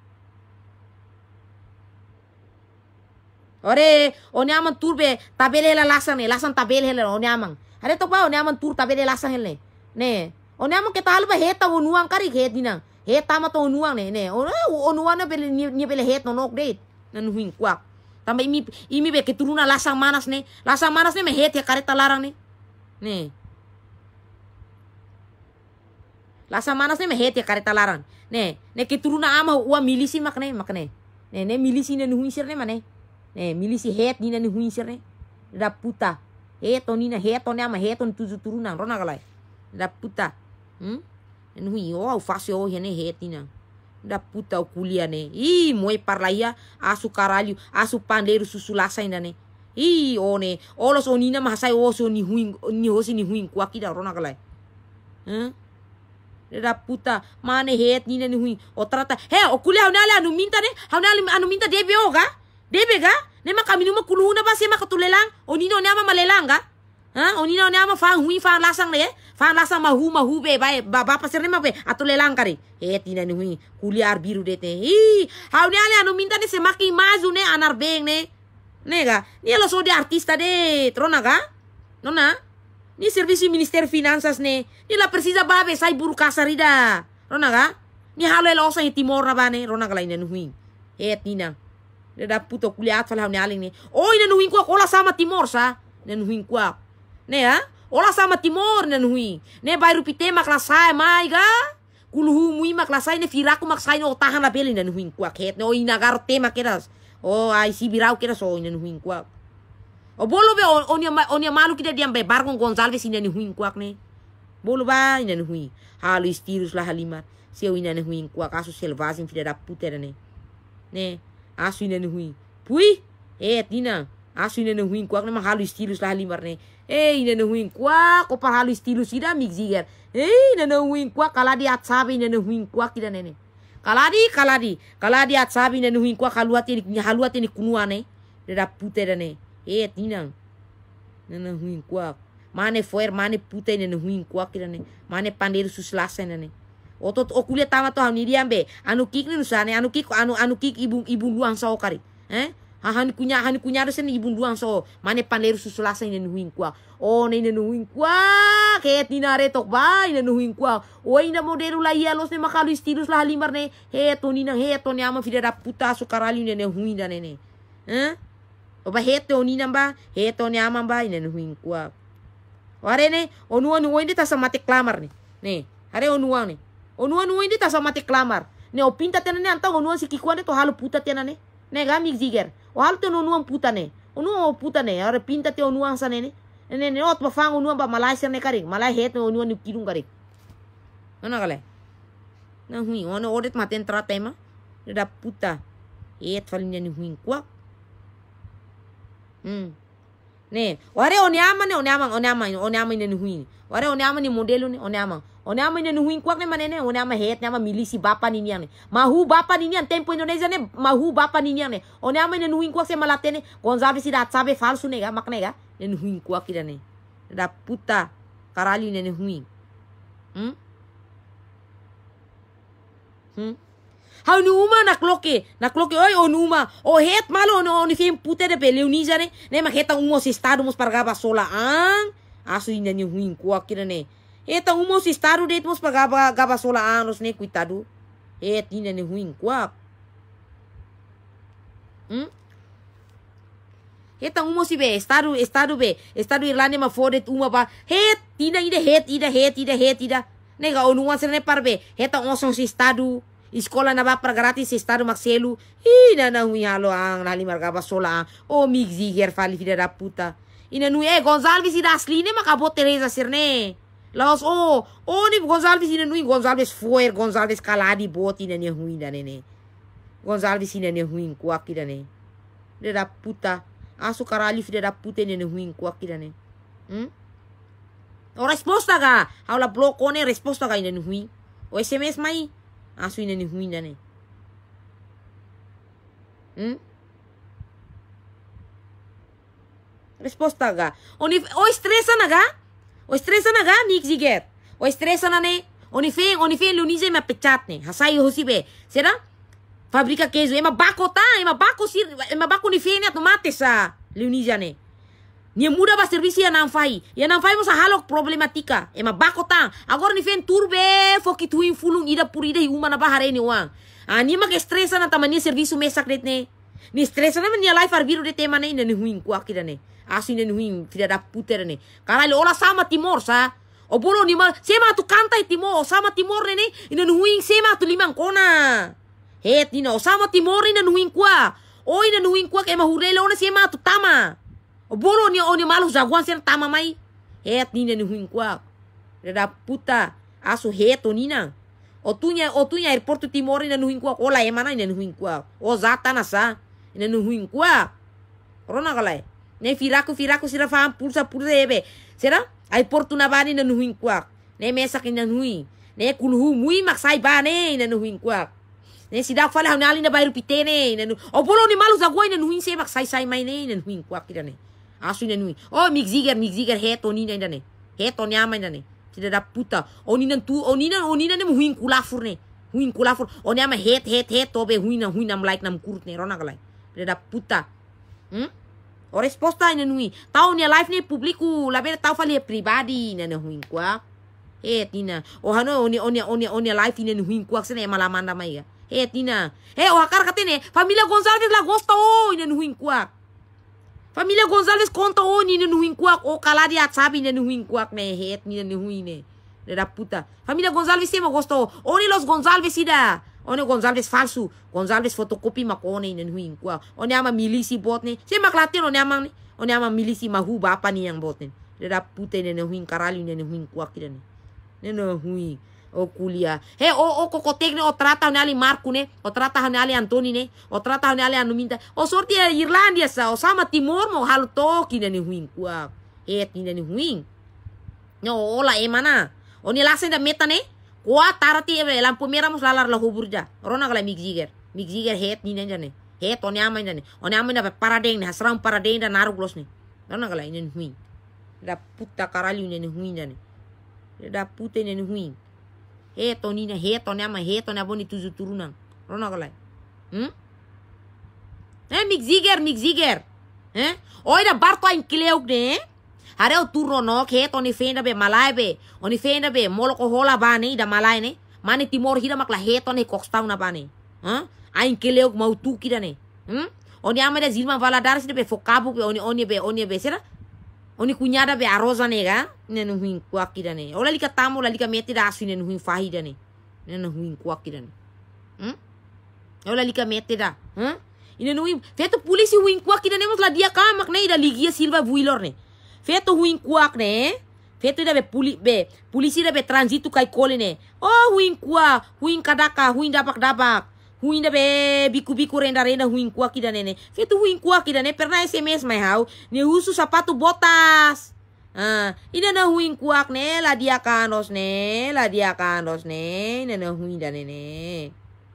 Ore onyaman turbe tabele la lasang ne, lasang tabele hele onyaman. Hare tok ba onyaman tur tabele lasang hele. Ne onyaman kita halba heta onuang kari het dinang. Heta ma to onuang ne ne. Onuang na bele ni bele het no nok det. Nan huing kuak. Tamba imi imi be keturuna lasang manas ne. Lasang manas ne me het ya kareta larang ne. Ne. Lasang manas ne me het ya kareta larang. Ne, ne keturuna ama ua milisi makne makne. Ne ne milisi ne nuhin sir ne mane. Ne milisi het ni ne nuhin sir ne. Da puta. Heto ni na heto ne ama heto tujuh turunan rona kalai. Da puta. Hmm? Nuhin oh fácil oh ne het ni na. Da puta o kuliah ne. Ih, moi parlaia asu caralho, asu pandeiro susulasa ainda ne. Ih, oh ne. Olos onina mahasai oso ni huing ni hosi ni huing ku aqui da rona kalai. Hã? Da puta, mane het ni ni huing. O trata. He, o kuliah haunala anu minta ne. Haunala anu minta debe o ga? Debe ga? Ne ma kami numa kuluhuna ba sema katulelang? Onino ne ama malelang ga? Hã? Onino ne ama fang huing fang lasang ne. Fang lasang mahu mahu be ba ba pasir ne ma be atulelang kari. Het ni ni huing. Kuliah biru dete. Ih, haunala anu minta ne semaki mazu ne anar beng ne. Nega, ni lo so de artista de trona ga? Nona? Ni servisi Ministério Finanças ne. Ni la precisa babe sai buru kasarida. Rona ga? Ni halo elo sa timor na ba ne? Rona ga ina nuhin. Het nina. Da puto kuliat fala ni aling ne. Oh ina nuhin ko ola sama timor sa. Na nuhin ko. Ne ha? Ola sama timor na nuhin. Ne bayru pite maklasai mai ga? Kuluhu mui maklasai ne firaku maksai no tahan la beli na nuhin ko. Het ne o ina garo tema keras. Oh, ai si birau keras o ina nuhin ko. O bolo be onia onia malu kita diam be bargon Gonçalves ina ni huing kuak ne. Bolo ba ina ni huing. Halu istirus lah halimar. Seu ina ni huing kuak asu selvagem filha da puta ne. Ne, asu ina ni huing. Pui, eh tina. Asu ina ni huing kuak ne ma halu istirus lah halimar ne. Eh ina ni huing kuak o par halu istirus ida mig ziger. Eh ina ni huing kuak kala di atsabe ina ni huing kuak ida ne. Kaladi kaladi. Kaladi atsabe ina ni huing kuak haluati ni haluati ni kunua ne. Da puta ne. Eh tinang nana huing kuak mane foer mane puta nana huing kuak ne mane pandeiro suslasa ne otot o kuliah tama to ni diambe anu kik ni nusane anu kik anu anu kik ibu ibu luang so kari eh han kunya han kunya sen ibu luang so mane pandeiro suslasa nana huing kuak o ne nana huing kuak ke tinare tok ba nana huing kuak o ina modelo la ialos ne makalu istilus la halimar ne he to ni na he to ni ama fidera puta su caralho ne huing da ne eh oba hete oni namba hete oni amamba ina nuhin kuak ware ne onua nu inde tasa mate klamar ne ne hare onua ne onua nu inde tasa mate klamar ne o pinta tena ne anta onua si kikuane to halu puta tena ne ne gamik ziger o halu te onua puta ne onua o puta ne hare pinta te onua sa ne ne ne ne ot bafang onua ba Malaysia ne kari malai hete onua nu kirung kari ana kale na hui ono odet maten trata ema da puta et falnya ni huin kuak. Hmm. Ne, ware onyama ne onyama onyama onyama ine nuhin. Ware onyama ni modelo ne onyama. Onyama ine nuhin kuak ne manene onyama het nyama milisi bapa ni niang ne. Mahu bapa ni niang tempo Indonesia ne mahu bapa ni niang ne. Onyama ine nuhin kuak se malatene Gonçalves ida sabe falso ne ga makne ga ne nuhin kuak ida ne. Da puta caralho ne nuhin. Hmm? Hmm? Hau ni uma na kloke, na kloke oi on uma, o het malo no ni fim puta de pele unisa ne, ne ma heta umo se estado mos pagava sola ang, asu ina ni huin ko akira ne. Heta umo se estado de mos pagava gava sola anos ne coitado. Het ina ni huin ko. Hm? Heta umo si be, estado estado be, estado Irlande ma fode uma ba, het ina ida het ida het ida het ida. Nega onu wan ne parbe, heta oson se estado Escola na ba para gratis estado Maxelo. Ina na hui halo ang nali margaba sola. O mig ziger fali filha da puta. Ina nu e Gonçalves ida asline makabot Teresa sirne. Laos o o ni Gonçalves ina nu Gonçalves foi Gonçalves caladi bot ina ne hui da ne. Gonçalves ina ne hui ku akida ne. Filha da puta. Asu caralho filha da puta ina ne hui ku akida ne. Hm? O resposta ga. Haula bloco ne resposta ga ina ne hui. O S M S mai asu ina ni huina ne. Hmm? Resposta ga. Oni o estressa na ga? O estressa na ga nik ziger. O estressa na ne. Oni fe oni fe lunize ma pecat ne. Hasai hosibe. Será? Fabrica queijo. Ema bako ta, ema bako sir, ema bako ni fe ne tomate sa lunize ne. Ni muda ba servisi ya nan fai. Ya nan fai mo sa halok problematika. Ema bako ta. Agora ni fen turbe foki tuin fulung ida purida hi uma na bahare ni wang. Ah ni mag stressa na tamani servisu mesak det ne. Ni stressa na ni life arbiru de tema ne ni huing ku akida ne. Asu ni huing filha da puta ne. Caralho ola sama timor sa. O bolo ni ma sema tu kanta timor sama timor ne ne. Ina huing sema tu limang kona. Het nina o sama timor ina nuhin kwa. O ina nuhin kwa ke mahurele ona sema tu tama. O bolo ni oni malu jaguan sen tama mai. Het nina nuhin kwa. Da puta asu het nina. O tunya o tunya airport timor ina nuhin kwa ola e mana ina nuhin kwa. O zata nasa ina nuhin kwa. Rona kalai. Ne firaku firaku sira faham pulsa pulsa ebe. Sira airport na bani ina nuhin kwa. Ne mesak ina nuhin. Ne kulhu mui maksai bane ina nuhin kwa. Ne sidak fala hanali na bayru pitene ina nu. O bolo ni malu jaguan ina nuhin se maksai sai mai ne ina nuhin kwa kira ne. Asu ina nuhin. O mig ziger mig ziger heto nina ina ne. Heto nyama ina ne. Tidak ada puta. Oninan tu, oninan, oninan nem huin kulafur ne, huin kulafur. Oni ama het het het tobe huina huina like nam kurut ne rona kalai. Tidak ada puta. Hmm? O resposta ina nui. Tau ni live ne publiku, labe tau fali pribadi ina ne huin kuak. Het ina. O hano oni oni oni oni live ina huin kuak sene malamanda mai ya. Het ina. He o hakar katene, familia Gonçalves la gosta o ina huin kuak. Familia Gonçalves conta o ni no hinkuak o kaladi at sabi ni no hinkuak ne het ni no huine. Da puta. Familia Gonçalves sema gosto. Oni los Gonçalves ida. Oni Gonçalves falso. Gonçalves fotokopi makone ni no hinkuak. Oni ama milisi bot ne. Sema klatin oni ama ni. Oni ama milisi mahu bapa ni yang bot ne. Da puta ni no hin karali ni no hinkuak ida ne. Ni no hui. O kuliah. He o o kokotek ne o trata ne ali Marco ne, o trata ne ali Antoni ne, o trata ne ali Anuminta. O sorti Irlandia sa, o sama Timor mo halu toki ne huin kuak. Het ni ne huin. No ola e mana. O ni lasen da meta ne. Kwa tarati e lampu merah mos lalar la huburja. Rona kala mig ziger. Mig ziger het ni ne jane. Het o nyama ne. O nyama ne paradeng ne, hasram paradeng da naru glos ne. Rona kala ne huin. Da puta caralho ne huin ne. Da puta ne huin. Heto nina heto nama heto na boni tuzu turunan. Rona kalai. Hmm? Eh mig ziger mig ziger. Eh? Oi da barto in kleuk ne. Hare o turno no heto ni fenda be malai be. Oni fenda be moloko hola bane da malai ne. Mane timor hida makla heto ne kokstau na bane. Huh? Ain kleuk mau tu kida ne. Hmm? Oni ama da zilma valadares ne be fokabu be oni oni be oni be sera. Oni kunyada be arosa ne ga nenu huin kuak kida ne. Ola lika tamu la lika meti da asu nenu huin fahida ne. Nenu huin kuak kida ne. Hmm? Ola lika meti da. Hmm? Ina huin feto polisi huin kuak kida ne mos la dia kamak ne da ligia silva vuilor ne. Feto huin kuak ne. Feto da be puli be polisi da be transitu kai kole ne. Oh huin kuak, huin kadaka, huin dapak dapak. Huin da be biku-biku renda-renda huin kuak kida nene. Feto huin kuak kida ne pernah S M S mai hau. Ne usu sapato botas. Ah, ina na huin kuak ne la dia kanos ne, la dia kanos ne, ina na huin da nene.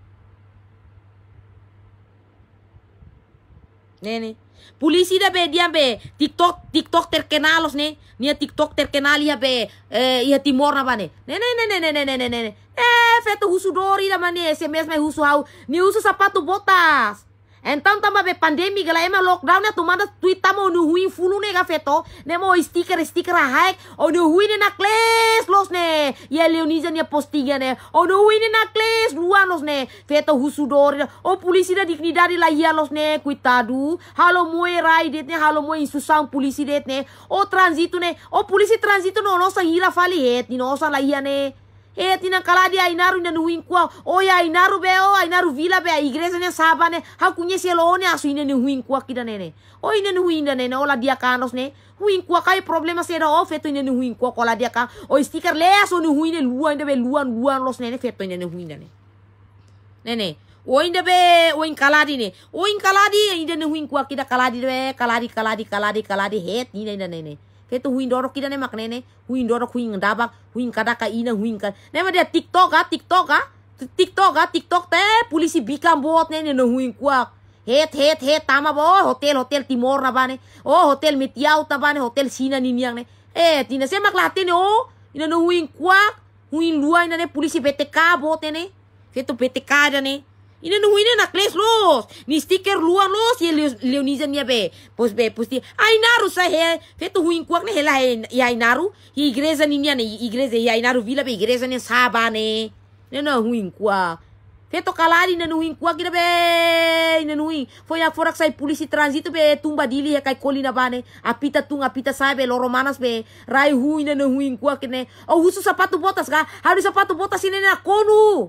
Nene. Polisi da be dia be TikTok TikTok terkenalos ne. Nia TikTok terkenal ya be eh ya timor na bane. Nene nene nene nene nene. Eh feto husu dori da mane S M S mai husu hau. Ni usu sapato botas. Então tamba be pandemi gala ema lockdown na tumanda tweet tamo no huin fulu ne ga feto. Ne mo sticker sticker haik o no huin na kles los ne. Ya Leonisa ne postinga ne. O no huin na kles luan los ne. Feto husu dori. O polisi da dignidade la ia los ne coitado. Halo moe rai det ne halo moe insusang polisi det ne. O transito ne. O polisi transito no nosa hira fali het ni nosa la ia ne. Eh tina kaladi ainaru ina nuin kwa o ya ainaru be o ainaru vila be a igreja ne sabane ha kunhece elone asu ina nuin kwa kida nene o ina nuin da nene ola dia kanos ne huin kwa kai problema sera o feto ina nuin kwa kola dia ka o sticker leso no huin luan de be luan luan los nene feto ina nuin da ne nene o inde be o in kaladi ne o in kaladi ina nuin kwa kida kaladi be kaladi kaladi kaladi kaladi het ina ina nene feto huin dorok kida ne maknene huin dorok huin dabak huin kadaka ina huin ka nema dia TikTok ah TikTok ah TikTok ah TikTok te polisi bikam bot ne no huin kuak het het het tama bo hotel hotel timor na bane oh hotel metiau ta bane hotel sina niniang ne eh tina se maklate ne oh ina no huin kuak huin luai na ne polisi B T K bot ne feto B T K da ne ina no huin na kles los ni sticker luan los ye Leonisa nia be pos be pos ti ainaru sa he feto huin kuak ne hela ya ainaru hi igreja ninia ne igreja ya ainaru vila be igreja ne sabane ne no huin kuak feto kalari na no huin kuak ida be ina no huin foi a forak sai polisi transito be tumba dili he kai kolina bane apita tung apita sabe loro manas be rai huin na no huin kuak ne o husu sapato botas ga hari sapato botas ine na konu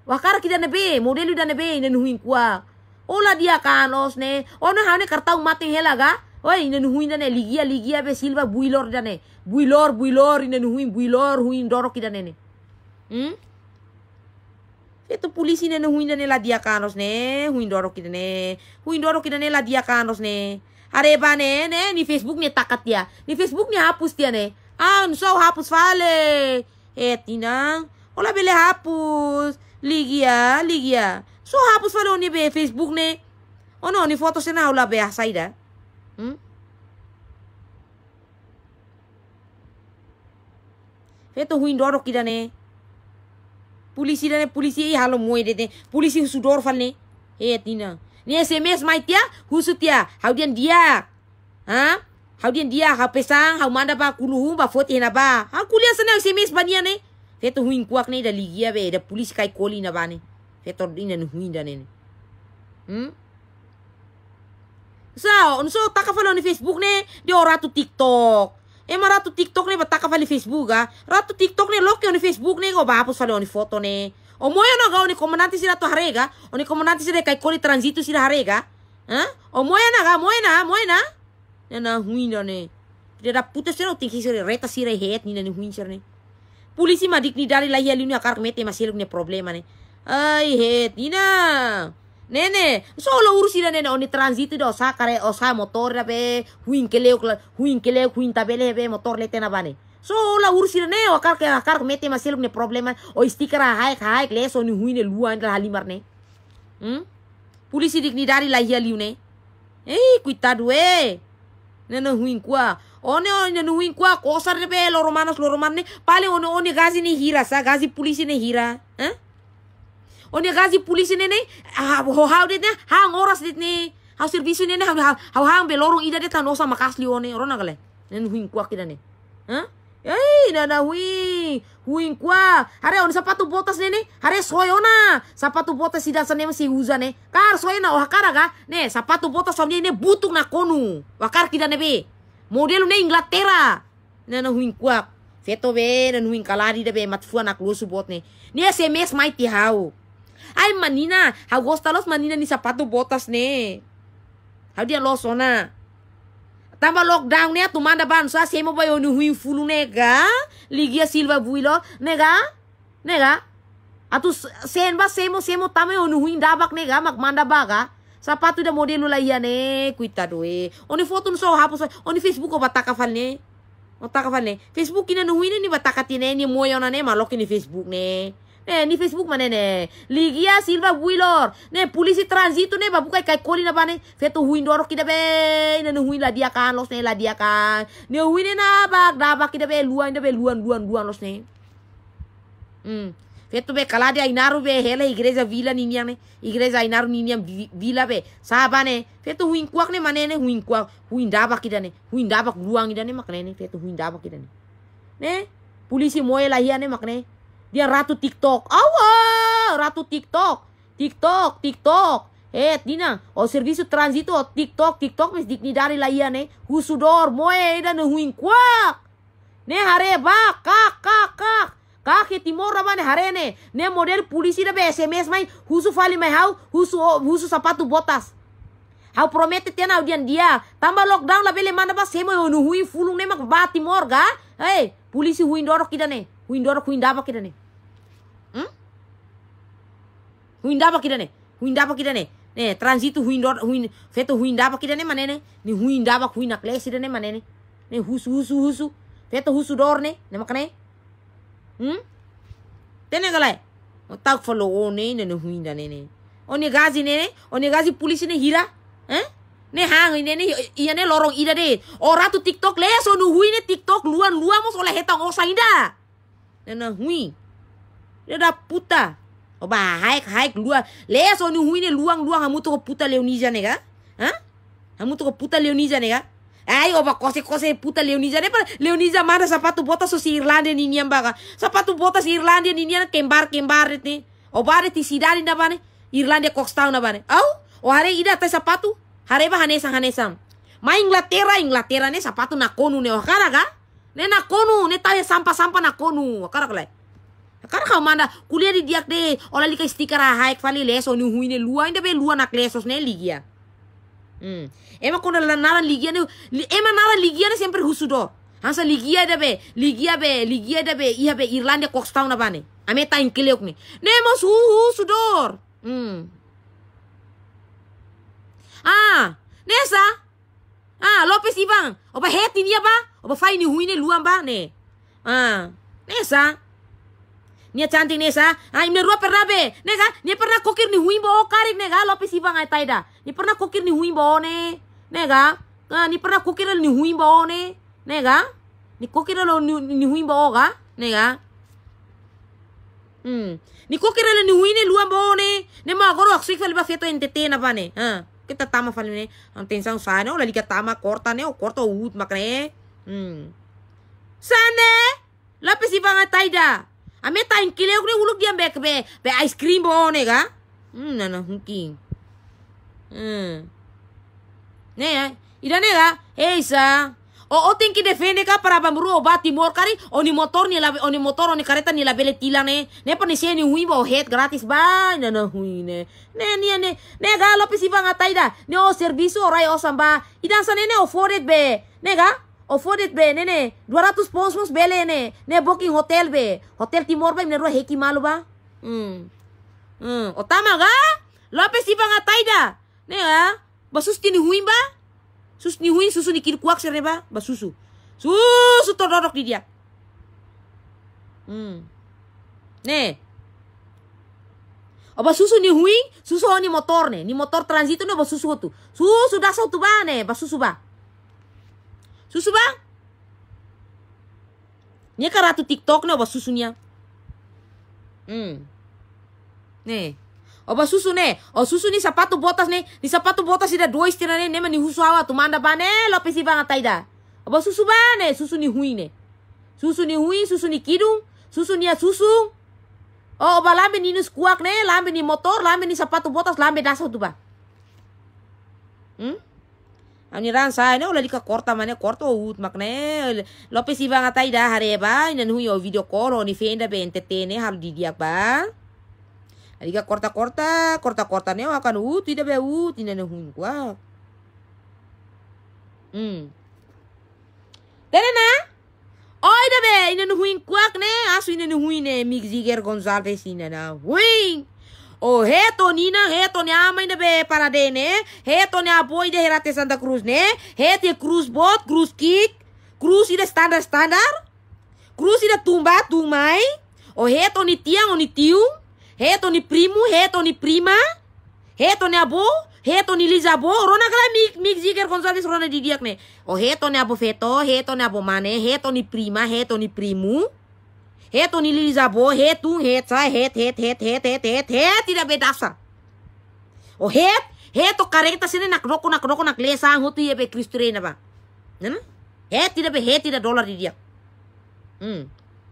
Wakara kita nebe, modelu da nebe ina nuhin kwa. Ola dia kanos ne. Ona hane kartau mate helaga. Oi ina nuhin da ne ligia ligia be silva builor da ne. Builor builor ina nuhin builor huin dorok kita ne. Hmm? Itu polisi ina nuhin da ne la dia kanos ne, huin dorok kita ne. Huin dorok kita ne la dia kanos ne. Areba ne ne ni Facebook ne takat dia. Ni Facebook ne hapus dia ne. Ah, so hapus vale. Eh tinang. Ola bele hapus. Ligia, ligia. So hapus vale oni be Facebook ne. Ono ni foto sena ola be saida. Hmm? Feto huin dorok kita ne. Polisi da ne polisi halo moe de. Polisi sudor fal ne. Eh tinang. Ni S M S mai tia, husut tia. Hau dian dia. Ha? Hau dian dia, hau pesang, hau manda ba kuluhum ba foto na ba. Hau kuliah sana S M S bania ne. Feto huin kuak ne da ligia be da polisi kai koli na ba ne. Feto ina huin da ne. Hmm? So, so taka falo ni Facebook ne, dia ratu TikTok. Ema ratu TikTok ne ba taka falo Facebook ga. Ratu TikTok ne loke ni Facebook ne go ba hapus falo ni foto ne. O moya na ga oni komandante sira to harega, oni komandante sira kai koli transito sira harega. Ha? O moya na ga, moya na, moya na. Na huin da ne. Dia da puta sira tingki sira reta sira het ni na huin sira ne. Polisi madik ni dari lahi aluni akar mete masiluk ne problema ne. Ai het ina. Nene, so lo urusi da nene oni transito do sa kare o sa motor da be huin keleu huin keleu huin tabele be motor lete na bane. So la urusi da ne o akar ke akar mete masiluk ne problema o stiker hai hai les oni huin luan da halimar ne. Hmm? Polisi dik ni dari lahi aluni. Eh, cuidado eh. Nene huin kwa. One one nuhin kwa kosar de be lo romanos lo roman ne pale one one gazi ne hira sa gazi polisi ne hira eh one gazi polisi ne ne ho how de ne hang oras dit ne ha servisu ne ne ha hang be lorong ida de tanosa makasli one rona gale ne nuhin kwa kida ne eh ei na na hui huin kwa hare on sapatu botas ne ne hare soyona sapatu botas sida sa ne si uza ne kar soyona o hakara ga ne sapatu botas famne ne butuk na konu wakar kida ne be modelo ne Inglaterra. Nana huin kuak. Feto be, nana huin kalari da be matfua na klusu bot ne. Ni S M S mai ti hau. Ai manina, hau gosta los manina ni sapato botas ne. Hau dia los ona. Tamba lockdown ne tu manda ban sa semo ba yo ni huin fulu nega. Ligia Silva builo nega. Nega. Atu sen ba semo semo tame yo ni huin dabak nega mak manda baga. Sapato da modelo la iane, cuidado eh. Oni foto no so hapus, oni Facebook o bataka fal ne. O taka fal ne. Facebook ina no huine ni bataka tine ni moyo na ne malok ni Facebook ne. Ne ni Facebook mane ne. Ligia Silva Builor. Ne polisi transito ne babukai kai koli na bane. Feto huin doro kida be. Ne no huin la dia kan los ne la dia kan. Ne huine na bak dabak kida be luan da be luan luan luan los ne. Hmm. Feto be kala dia inaru be hele igreja vila ninya ne. Igreja inaru ninya vila be. Sabane. Feto huin kuak ne manene huin kuak. Huin dabak kida ne. Huin dabak luang ida ne makne ne. Feto huin dabak kida ne. Ne. Polisi moe lahia ne makne. Dia ratu TikTok. Awa. Ratu TikTok. TikTok. TikTok. Eh dina. O servisu transito TikTok. TikTok mes dikni dari lahia ne. Husudor moe ida ne huin kuak. Ne hare bak. Kak kak kak. Kaki timor rabane harene ne model polisi da be S M S mai husu fali mai hau husu husu sapato botas hau promete tena audian dia tambah lockdown la bele mana ba semo no hui fulung ne mak ba timor ga hey polisi huin dorok kida ne huin dorok huin daba kida ne hmm huin daba kida ne huin daba kida ne ne transito huin dor huin feto huin daba kida ne manene ni huin daba huin naklesi da ne manene ne husu husu husu feto husu dor ne ne makne Hmm? Tene galai. O tak follow one ne no huinda ne ne. Oni gazi ne, oni gazi polisi ne hira. Eh? Ne hang ne ne iya ne lorong ida de. O ratu TikTok le so no huine TikTok luan luan mos oleh hetang o saida. Ne no hui. Dia da puta. O ba haik haik luan. Le so no huine luang luang hamu to puta Leonisa ne ga? Ha? Hamu to puta Leonisa ne ga? Ai, oba kose-kose puta Leonisa ne pa Leonisa mana sapato botas so si Irlandia ni niam baga. Sapato botas Irlandia ni niam kembar kembar ni. Oba re ti sidari na bane. Irlandia kokstau na bane. Au, o hare ida ta sapato. Hare ba hanesa hanesa. Ma Inglaterra Inglaterra ne sapato na konu ne o kara ga. Ne na konu ne ta sampa sampa na konu. O kara kala. Karena kau mana kuliah di diak de, oleh lika stiker haik vali leso ni huine lua inde be lua nak lesos ne ligia. Hmm. Emang kau naran ligia ne, emang naran ligia ne sempre husudo. Hansa ligia de be, ligia be, ligia de be, iha be Irlandia kokstown apa ne? Ameta inkeleok ne. Ne mas hu sudor. Hmm. Ah, nesa. Ah, Lopez ibang. Oba heti ni apa? Oba fai ni huine lua ba ne. Ah, nesa. Nia cantik Nesa, ah ini dua pernah be, nega, nia pernah kokir ni huimbo karik nega, Lopez ibang ay taida, ni pernah kokir ni huimbo ne, nega, ah ni pernah kokir ni huimbo ne, nega, ni kokir lo ni, ni huimbo ga, nega, hmm, ni kokir lo ni huine luan bo ne, ne ma goro aksik fal ba feto entetena ba ne, ah, kita tama fal ne, ang tensang sana, o lali ka tama korta ne, o korta ut makne, hmm, sane, Lopez ibang ay taida. Ame tain kileu ne uluk dia be be be ice cream bo nega. Hmm nana hunking. Hmm. Ne ida nega, eisa. O o tenki defende ka para bamuru o bati mor kari oni motor ni la oni motor oni kareta ni la bele tila ne. Ne pa ni se ni hui bo het gratis ba nana hui ne. Ne ni ne nega Lopez ibang ataida. Ne o serviço orai o samba. Idan sa ne ne o forward be. Nega o fodet be nene dua ratus ponsmos bele ne ne booking hotel be hotel Timor ba ne ro heki malu ba hmm hmm otama ga Lopez ibang ataida ne ga basus tini huim ba sus ni huim susu ni kir kuak serne ba basusu susu todorok di dia hmm ne oba susu ni huim susu ni motor ne ni motor transito ne basusu tu susu dasau tu ba ne basusu ba susu ba? Nia karatu TikTok ne oba susunya. Hmm. Ne. Oba susu ne. O susu ni sepatu botas ne. Ni sepatu botas ida dua istina ne. Nema ni husu hawa tu manda ba ne. Lopez ibang ataida. Oba susu ba ne. Susu ni hui ne. Susu ni hui. Susu ni kidung. Susu ni susu. O oba lambe ni nus kuak ne. Lambe ni motor. Lambe ni sepatu botas. Lambe dasau tu ba. Hmm? Ani ran sa ne ola lika korta mane korto ut makne Lopez ibang ataida hare ba ina hui o video call ni fenda be entetene hal di dia ba alika korta korta korta korta ne akan ut tidak be ut ina hui kwa hmm dene na oi da be ina hui kwa ne asu ina hui ne mig ziger Gonçalves ina na hui oh heto nina heto ne ama ainda be para de ne heto ne aboi de herate Santa Cruz ne hete cruz bot cruz kick cruz ida standar standar cruz ida tumba tumai oh heto ni tiang ni tiu heto ni primo heto ni prima heto ne abo heto ni Lizabo rona kala mig mig ziger Gonçalves rona di diak ne oh heto ne abo feto heto ne abo mane heto ni prima heto ni primo Heto ni Lizabo, hetu, het, sa, het, het, het, het, het, het, het, tidak bedasa. O het, heto kareta sini nak roko, nak roko, nak lesa, hutu ya be kristure na ba. Nana? Het, tidak be, het, tidak dolar di dia. Hmm.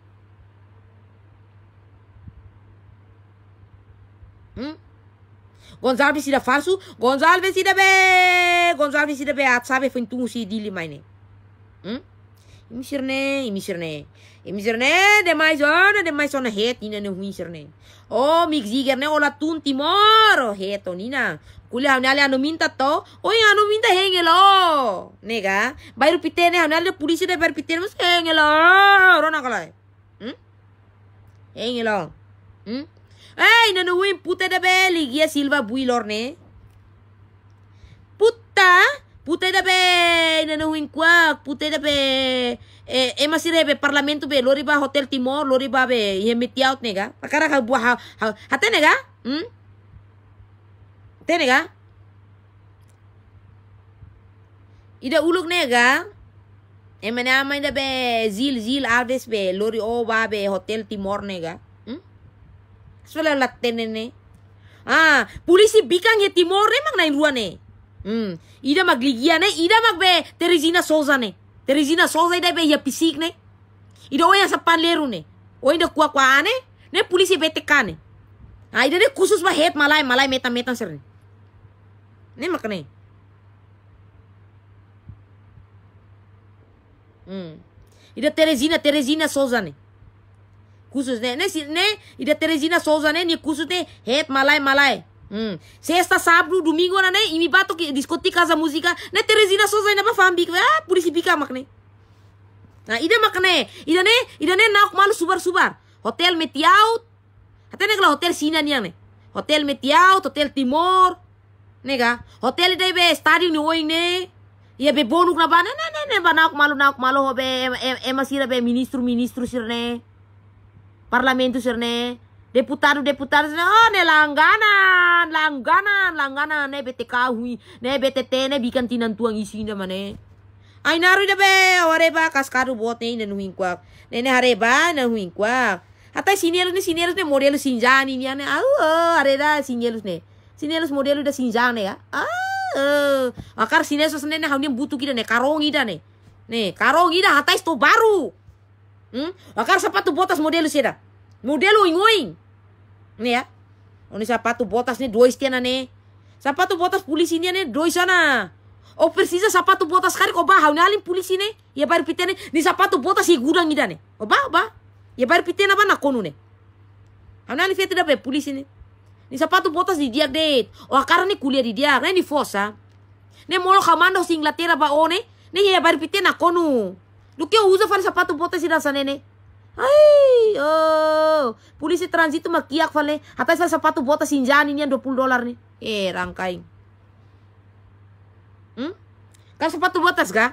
Hmm. Gonçalves tidak falso, Gonçalves tidak be, Gonçalves tidak be, at sabe fintung si dili maine. Hmm. Imisirne, imisirne. Imisirne, de mais ona, de mais ona het, nina ne huisirne. Oh, mig ziger ne ola tun Timor, oh heto nina. Kuliah nale anu minta to, oh anu minta hengelo. Nega, baru pitene nale polisi de baru pitene mas hengelo. Rona kalai. Hmm? Hengelo. Hmm? Eh, nana huim puta de beli, gia Silva builor ne. Puta, puta de be, nana huim kuak, puta de be. Eh, eh masih rebe parlamento be lori ba hotel Timor lori ba be ye metiaut nega pakara ka buah ha hate nega hmm te nega ida uluk nega e mane ama ida be zil zil Alves be lori o ba be hotel Timor nega hmm sola latene ne ah polisi bikang ye Timor ne mag nain ruane hmm ida magligia ne ida mag be Teresina Souza ne Teresina Souza ida be ya pisik ne. Ida oya sa panleru ne. O ida kuak kuane ne polisi B T K ne. Ah ida ne khusus ba het malai malai meta meta ser ne. Ne makne. Hmm. Ida Teresina Teresina Souza ne. khusus ne ne si ne ida Teresina Souza ne ni khusus ne het malai malai. Hmm. Sexta, sábado, domingo na ne imi bato ki diskotika casa música ne Teresina Souza ina ba fambi ah polisi pika makne. Nah, ida makne, ida ne ida ne nak malu subar subar. Hotel Metiaut. Até ne hotel Sina niang ne. Hotel Metiaut, hotel Timor. Nega, hotel ida be stadium ni oing ne. Ia be bonuk na bana ne ne ne bana malu nak malu be ema sira be ministro ministro sirne. Parlamento sirne. Deputado deputado sirne. Oh ne langganan, langganan, langganan ne B T K hui, ne B T T ne bikan tinan tuang isi na mane. Ay naru da be wareba kaskado bot ne ne huing kwak. Ne ne hareba ne huing kwak. Hatta sinelos ne sinelos ne modelo sinjani ni ane. Au areda sinelos ne. Sinelos modelo da sinjane ya. Ah Uh, akar sini sosne ne haunya butuh kita ne karong ida ne, ne karong ida hatai sto baru, hmm? Akar sepatu botas model seda, model oing oing, ne ya, oni sepatu botas ne dua istiana ne, sepatu botas polisi ne dua sana, oh persisa sepatu botas kari kau bah haunya alim polisi ne, ya baru pitene ni sepatu botas si gudang ida ne, oh bah bah, ya baru pitene apa nak konu ne, haunya alim fete dapat polisi ne. Ni sapato botas di dia date. O akara ni kuliah di dia, ne ni fosa. Ne molo kamando si Inglaterra ba one, ne ya baru pite na konu. Lu que usa fale sapato botas di dansa nene. Ai, oh, polisi transito makiak fale. Atas fale sapato botas sinjani ni dua puluh dolar ni. Eh, rangkai. Hmm? Kan sapato botas ga?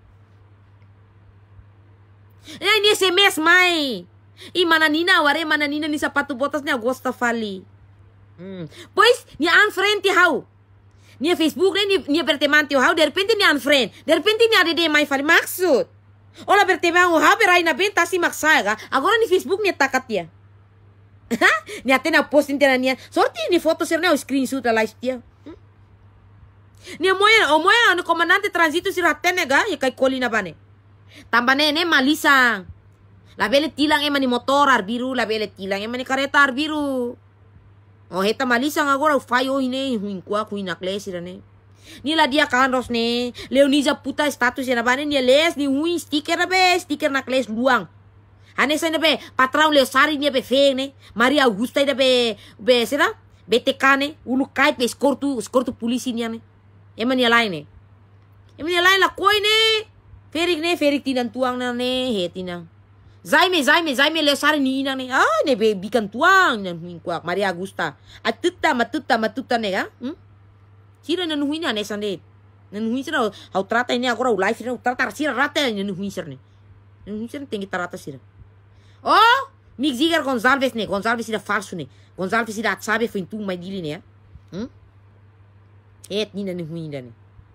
Eh, ini S M S mai. I mana nina ware mana nina ni sapato botas ni agosta fali. Hmm. Pois, ni unfriend hau. Ni Facebook ni ni berteman hau, de repente ni unfriend. De repente ni ada de mai fali maksud. Ola berteman hau berai na benta si maksaga. Agora ni Facebook ni takat dia. Ni atena post intera ni. Sorti ni foto serna o screenshot la live dia. Hmm? Ni moya o moya no comandante transito si ratene ga ya kai kolina bane. Tambane ne malisang. La bele tilang ema ni motor arbiru, la bele tilang ema ni kareta arbiru. Oh heta malisang agora o faio ine huin kwa kuin nakles ne. Ni la dia kanros ne. Leoniza puta status na bane ni les ni huin sticker be sticker nakles luang. Ane sa be patrão Leosari ni be fe ne. Maria Augusta ida be be sera B T K ne. Ulu kai pe skortu skortu polisi ni ne. Ema ni lain ne. Ema ni lain la koi ne. Ferik ne ferik tinan tuang na ne hetina. Zaime, zaime, zaime Leosari ni ina ne. Ah, ne be bikan tuang nan huin kuak Maria Augusta. Atuta, matuta, matuta ne ga. Hmm? Sira nan huin ne sande. Nan huin sira hau trata ini agora o live sira trata sira rata nan huin sira ne. Nan huin sira tem que trata sira. Oh, mig ziger Gonçalves ne. Gonçalves sira falso ne. Gonçalves sira sabe foi tu mai dili ne. Hmm? Et ni nan huin ne.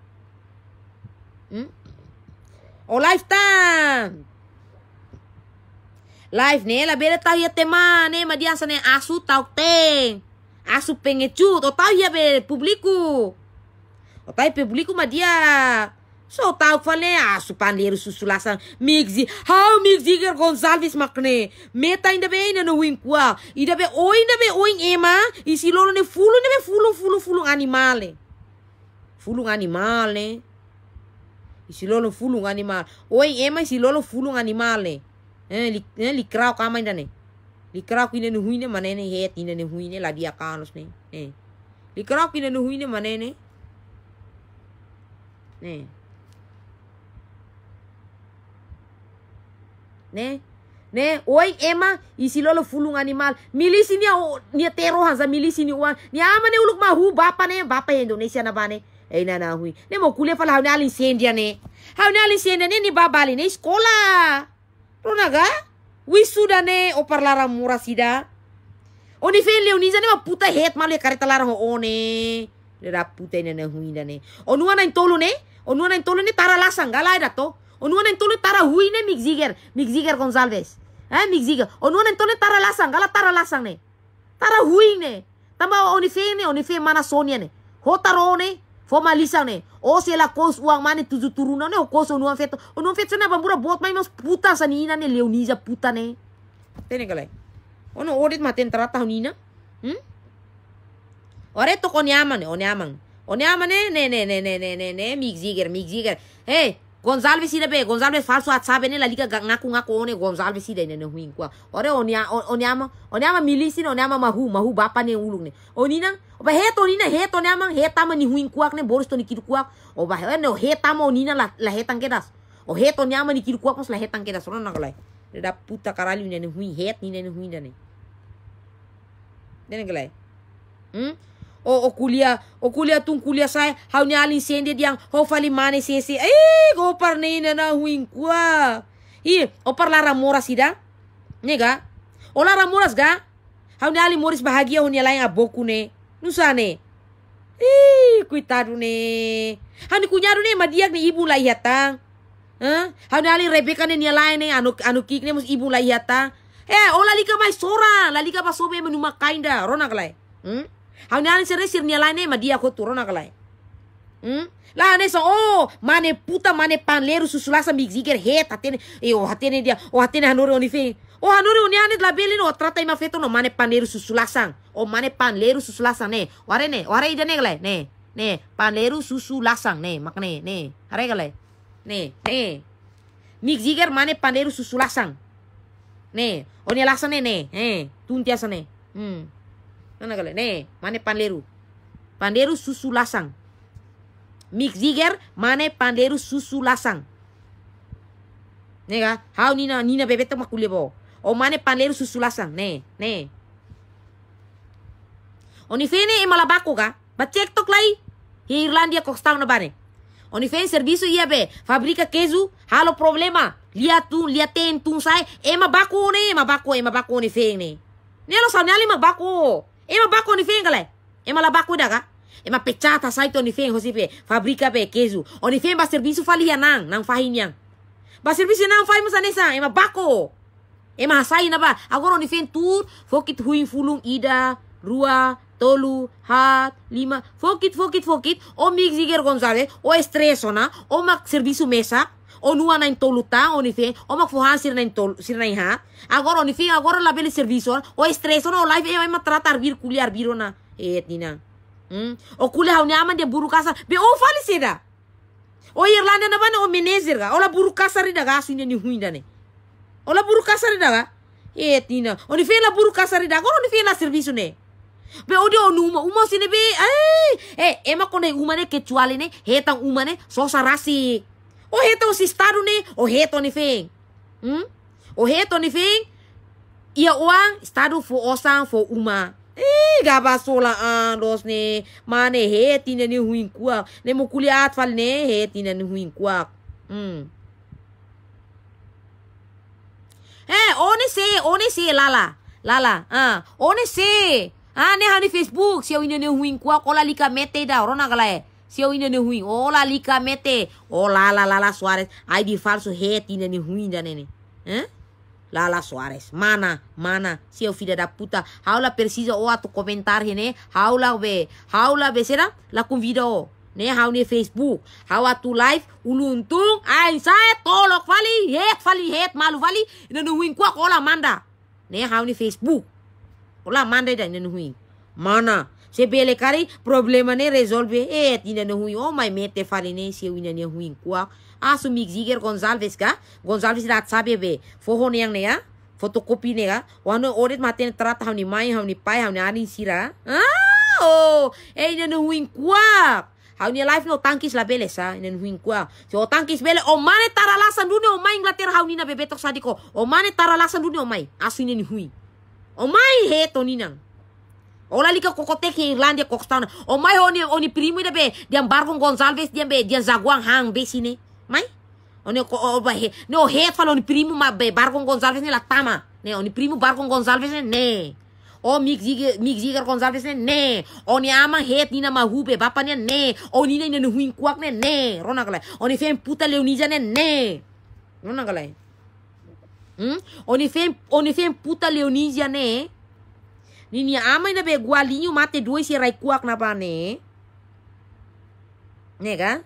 Hmm? O live time. Live ne la bela tahu ya tema ne madiansa ne asu tau teng asu pengecut o tahu ya be publiku o tahu publiku madia so tahu fale asu pandeiro susulasan mixi how mixi ger Gonçalves makne meta ainda be ina no winkwa ida be oi ainda be oi ema isi lolo ne fulu ne be fulu fulu fulu animale fulu animale isi lolo fulu animal oi ema isi lolo fulu animale. Eh, li, eh, li krau kama inda ne. Li krau kine ne huine manene het ine ne huine la dia kanos ne. Eh. Li krau kine ne huine manene. Ne. Ne. Ne, oi ema isi lolo fulung animal. Milisi ni ni tero hansa milisi ni wan. Ni ama ne uluk mahu bapa ne, bapa Indonesia na bane. Eh na na hui. Ne mo kuliah fala hauna lisendia ne. Hauna lisendia ne ni babali ne sekolah. Ronaga, wisuda ne o parlara mura sida. Oni fe Leoniza ne ma puta het malu kareta lara ho one. Lera puta ne ne huinda ne. Onua na intolo ne, onua na intolo ne tara lasang gala ida to. Onua na intolo tara hui ne mig ziger, mig ziger Gonçalves. Eh mig ziger. Onua na intolo tara lasang gala tara lasang ne. Tara hui ne. Tamba oni fe ne, oni fe mana Sonia ne. Hotaro ne. Foma lisang ne. O se la kos uang mane tujuh turunan ne o kos uang feto. Uang feto na bambura bot mai mas puta sa nina ne Leoniza puta ne. Tene kalai. Ono odit maten trata nina. Hmm? Ore to konyaman ne, onyaman. Onyaman ne ne ne ne ne ne ne ne mig ziger mig ziger. Hey, Gonçalves sida be, Gonçalves falso WhatsApp ne lalika ngaku-ngaku one Gonçalves sida ne huing kwa. Ore onia oniama, oniama milisi ne oniama mahu, mahu bapa ne ulung ne. Onina, oba heto onina heto oniama hetama ni huing kuak ne boris to ni kidu kuak. Oba ne hetama onina la la hetang kedas. O heto oniama ni kidu kuak mos la hetang kedas ora nakalai. Da puta caralho ne huing het ni ne huing dane. Dene galai. Hmm? O, o kuliah, o kuliah tung kuliah saya, hau ni alin sende diang, hau fali mane sese, eh, go par na na huing kwa. I, o par lara moras ida, nega, o lara moras ga, hau ni alin moris bahagia, hau ni alin aboku ne, nusa ne, ih, kuitado ne, hau ni kunyado ne, madiak ne ibu lai hatang, huh? Hau ni alin Rebecca ne ni alin ne, anu anu kik ne mus ibu lai hatang, eh, o lalika mai sora, lalika pasobe menuma kainda, rona kalai, hmm? Hau ni sere sir ni lain ma dia ko turona kalai. Hmm? La ne so oh mane puta mane panleru susulasa mig ziger het atene e o atene dia o atene hanore oni fe. O hanore oni ane la beli no trata ima feto no mane panleru susulasang. O mane panleru susulasang ne. Ware ne, ware ida ne kalai. Ne. Ne, panleru susulasang ne, makne ne. Hare kalai. Ne, ne. Mig ziger mane panleru susulasang. Ne, oni lasang ne ne. Eh, tuntiasa ne. Hmm. Mana kali? Ne, mane panleru. Panderu susu lasang. Mix ziger, mane panderu susu lasang. Nega, hau nina nina bebetok makule bo. O mane panleru susu lasang. Ne, ne. Oni fene e malabako ka? Ba TikTok lai. Hi Irlandia kokstang na bane. Oni fene serviço ia be. Fabrica queijo, halo problema. Lia tu, lia ten tu sai. E mabako ne, mabako e mabako ni fene. Nelo sa nyali mabako. Ema bako ni feng kale. Ema la bako daga. Ema pechata saito ni feng hosi pe. Fabrica pe queijo. Oni feng ba serviço falia nang nang fahin yang. Ba serviço nang fahin musanesa. Ema bako. Ema hasai na ba. Agora oni feng tur. Fokit huing fulung ida. Rua. Tolu. Hat. Lima. Fokit fokit fokit. O mig ziger Gonçalves. O estreso na. O mak serviço mesa. O nua na intoluta, oni fe, o mak fuhan sir na intol, sir na iha. Agora oni fe, agora la beli serviço, o estresso no live e ma tratar vir kuliar birona. Et nina. Hmm? O kuliah hau nyaman dia buru kasar. Be o fali seda. O Irlanda na bana o manager ga. O la buru kasar ida ga asu ni huinda ne. O la buru kasar ida ga. Et nina. Oni fe la buru kasar ida, agora oni fe la serviço ne. Be o dia numa, uma sine be. Ai, eh, ema kone uma ne kecuali ne, hetang uma ne, sosa rasi. O heto si estado ne, o heto ni feng. Hmm? O heto ni feng. Ia uang, estado fo osang fo uma. Eh, gaba sola andos ne. Mane heti ne ni huing kuak. Ne mo kuliat fal ne, heti ne ni huing kuak. Hmm. Eh, one se, one se, lala. Lala, ah. One se. Ah, ne hani Facebook. Siya ina ni huing kuak. Ola lika mete da, rona kalae. Seu ina ne ruim, ola lika mete, ola la la la Suarez, ai di falso het ina ne ruim da nene, eh? La la Suarez, mana, mana, seu filha da puta, haula precisa o atu comentar ne, haula be, haula be será, la convida o, ne hau ne Facebook, hau atu live, uluntung, ai sai tolok fali, het fali het malu fali, ina ne ruim kwa ola manda, ne hau ne Facebook, ola manda da ina ne ruim, mana. Se bele kari problema ne resolve eh tina ne hui oh my mete fali ne se ina ne hui kwa asu mig ziger Gonçalves ka Gonçalves rat sabe be foho ne yang ne ya fotokopi ne ga wano odet maten trat hauni mai hauni pai hauni ani sira ah oh eh ina ne hui kwa hauni life no tankis la bele sa ina ne hui kwa so tankis bele o mane taralasan dunia o mai Inglaterra hauni na bebetok sadiko o mane taralasan dunia o mai asu ina ne hui o mai heto ninang. Ola lika kokotek ke Irlandia kokstana. O mai oni oni primo ida be diam bargon Gonçalves diam be diam zaguang hang be sini. Mai? Oni ko o ba he. No het falo oni primo ma be bargon Gonçalves ne la tama. Ne oni primo bargon Gonçalves ne ne. O mig ziger mig ziger Gonçalves ne ne. Oni ama het nina ma hube bapa ne ne. Oni ne ne huin kuak ne ne. Rona kala. Oni fem puta leonisa ne ne. Rona kala. Hmm? Oni fem oni fem puta leonisia ne. Nini ama ina be gualinho mate dois se rai kuak na pane. Nega?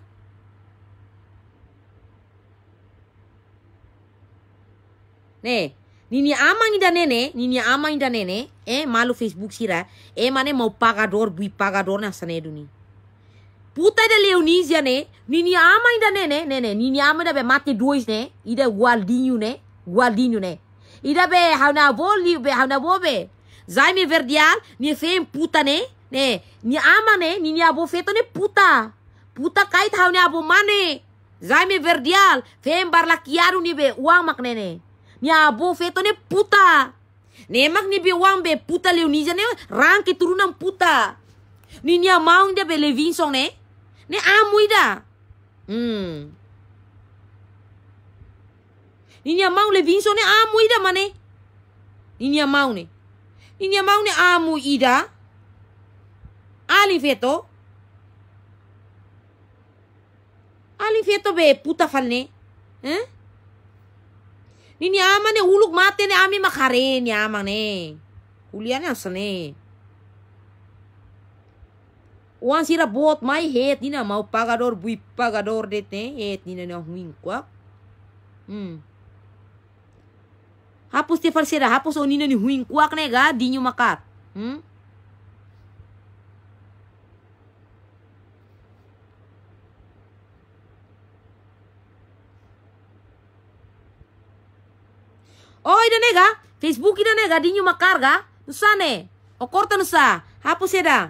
Ne, nini ama ida nene, nini ama ida nene, eh malu Facebook sira, eh mane mau pagador bui pagador na sanedu ni. puta da Leonisia ne, nini ama ainda ne ne, ne ne, nini ama da be mate dois ne, ida gualdinho ne, gualdinho ne. Ida be hauna voli be hauna bobe. Zaime verdial, ni fem puta ne, ne, ni ama ne, nini abo feto ne puta. Puta kait hauna abo mane. Zaime verdial, fem barlakiaru ni be uang makne ne. Ni abo feto ne puta. Nemak ni be uang be puta Leonisia ne, rang keturunan puta. Nini mau dia be Levinson ne, ne amu ida. Hmm. Nini mau Levinson ne amu ida mane. Nini mau ne. Nini mau ne amu ida. Ali feto. Ali feto be puta falne. Eh? Nini ama ne uluk mate ne ami makare ni ama ne. Kuliahnya asane. Uang sira bot mai het nina mau pagador bui pagador dete het nina na huing kwak. Hmm. Hapus te farsera hapus onina ni huing kwak ne ga dinyo makat. Hmm. Oh ida nega Facebook ida nega dinyo makar ga nusa ne. O korta nusa hapus seda.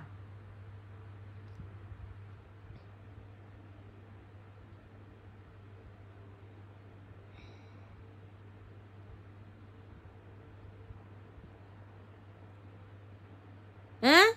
Hã?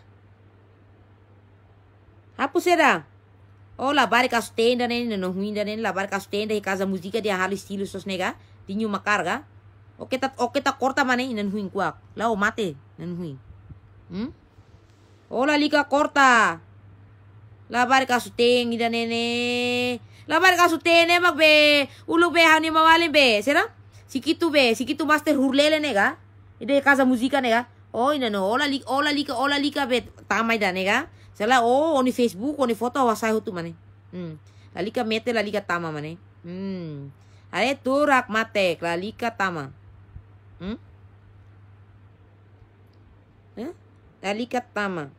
Hapus era. Oh, lavar as tendas, né? Não ruim, né? Lavar as tendas e casa música de halo estilo sos nega. Tinha uma carga. O que tá, o que tá corta mané, não ruim quack. Lá o mate, não ruim. Hum? Ola liga corta. Lavar as tendas, né? Lavar as tendas, mag be. Ulo be hani mawalin be. Será? Sikitu be, sikitu master hurlele nega. Ide casa música nega. Oh, ina no, ola lika, ola lika, ola lika bet tamay da nega. Sala oh, oni Facebook, oni foto wasay hutu mane. Hmm. La lika mete la lika tama mane. Hmm. Are turak mate, la lika tama. Hmm? Eh? La lika tama.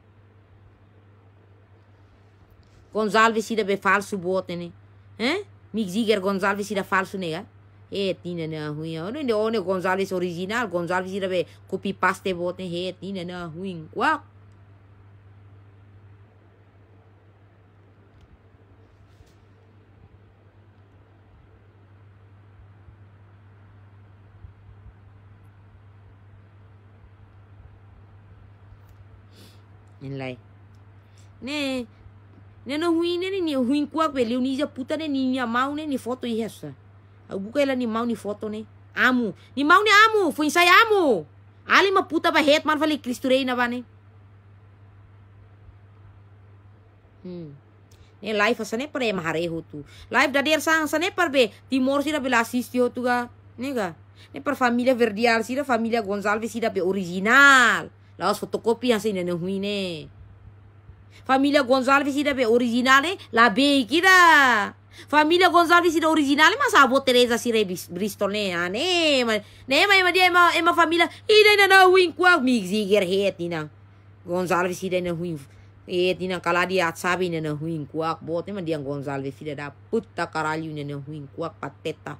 Gonçalves ida be falso bote ne. Eh? Mig ziger Gonçalves ida falso nega. Eh, tina na huing. Ono ne one Gonçalves original, Gonçalves ida be copy paste bote he tina na huing. Wak. Inlay. Ne ne no huing ne ni huing kuak be Leonisia puta ne ni nya mau ne ni foto i hesa. Buka ela ni mau ni foto ne. Amu. Ni mau ni amu. Foi sai amu. Ali ma puta ba het man fali Kristurei na bane. Hmm. Ne live asane pare mahare hotu. Live da der sang sane par be Timor sira bela assisti hotu ga. Nega. Ne par família verdial sira família Gonçalves sira be original. Laos fotokopi hase ne huine. Família Gonçalves sira be original ne la be kira. Família Gonçalves ida original mas a avó Teresa sira Bristol ne ane ne ma dia ema ema família ida na huing kwa mig ziger het nina Gonçalves ida na huing het nina kala dia sabe na huing kwa bote ma dia Gonçalves ida da puta caralho na huing kwa pateta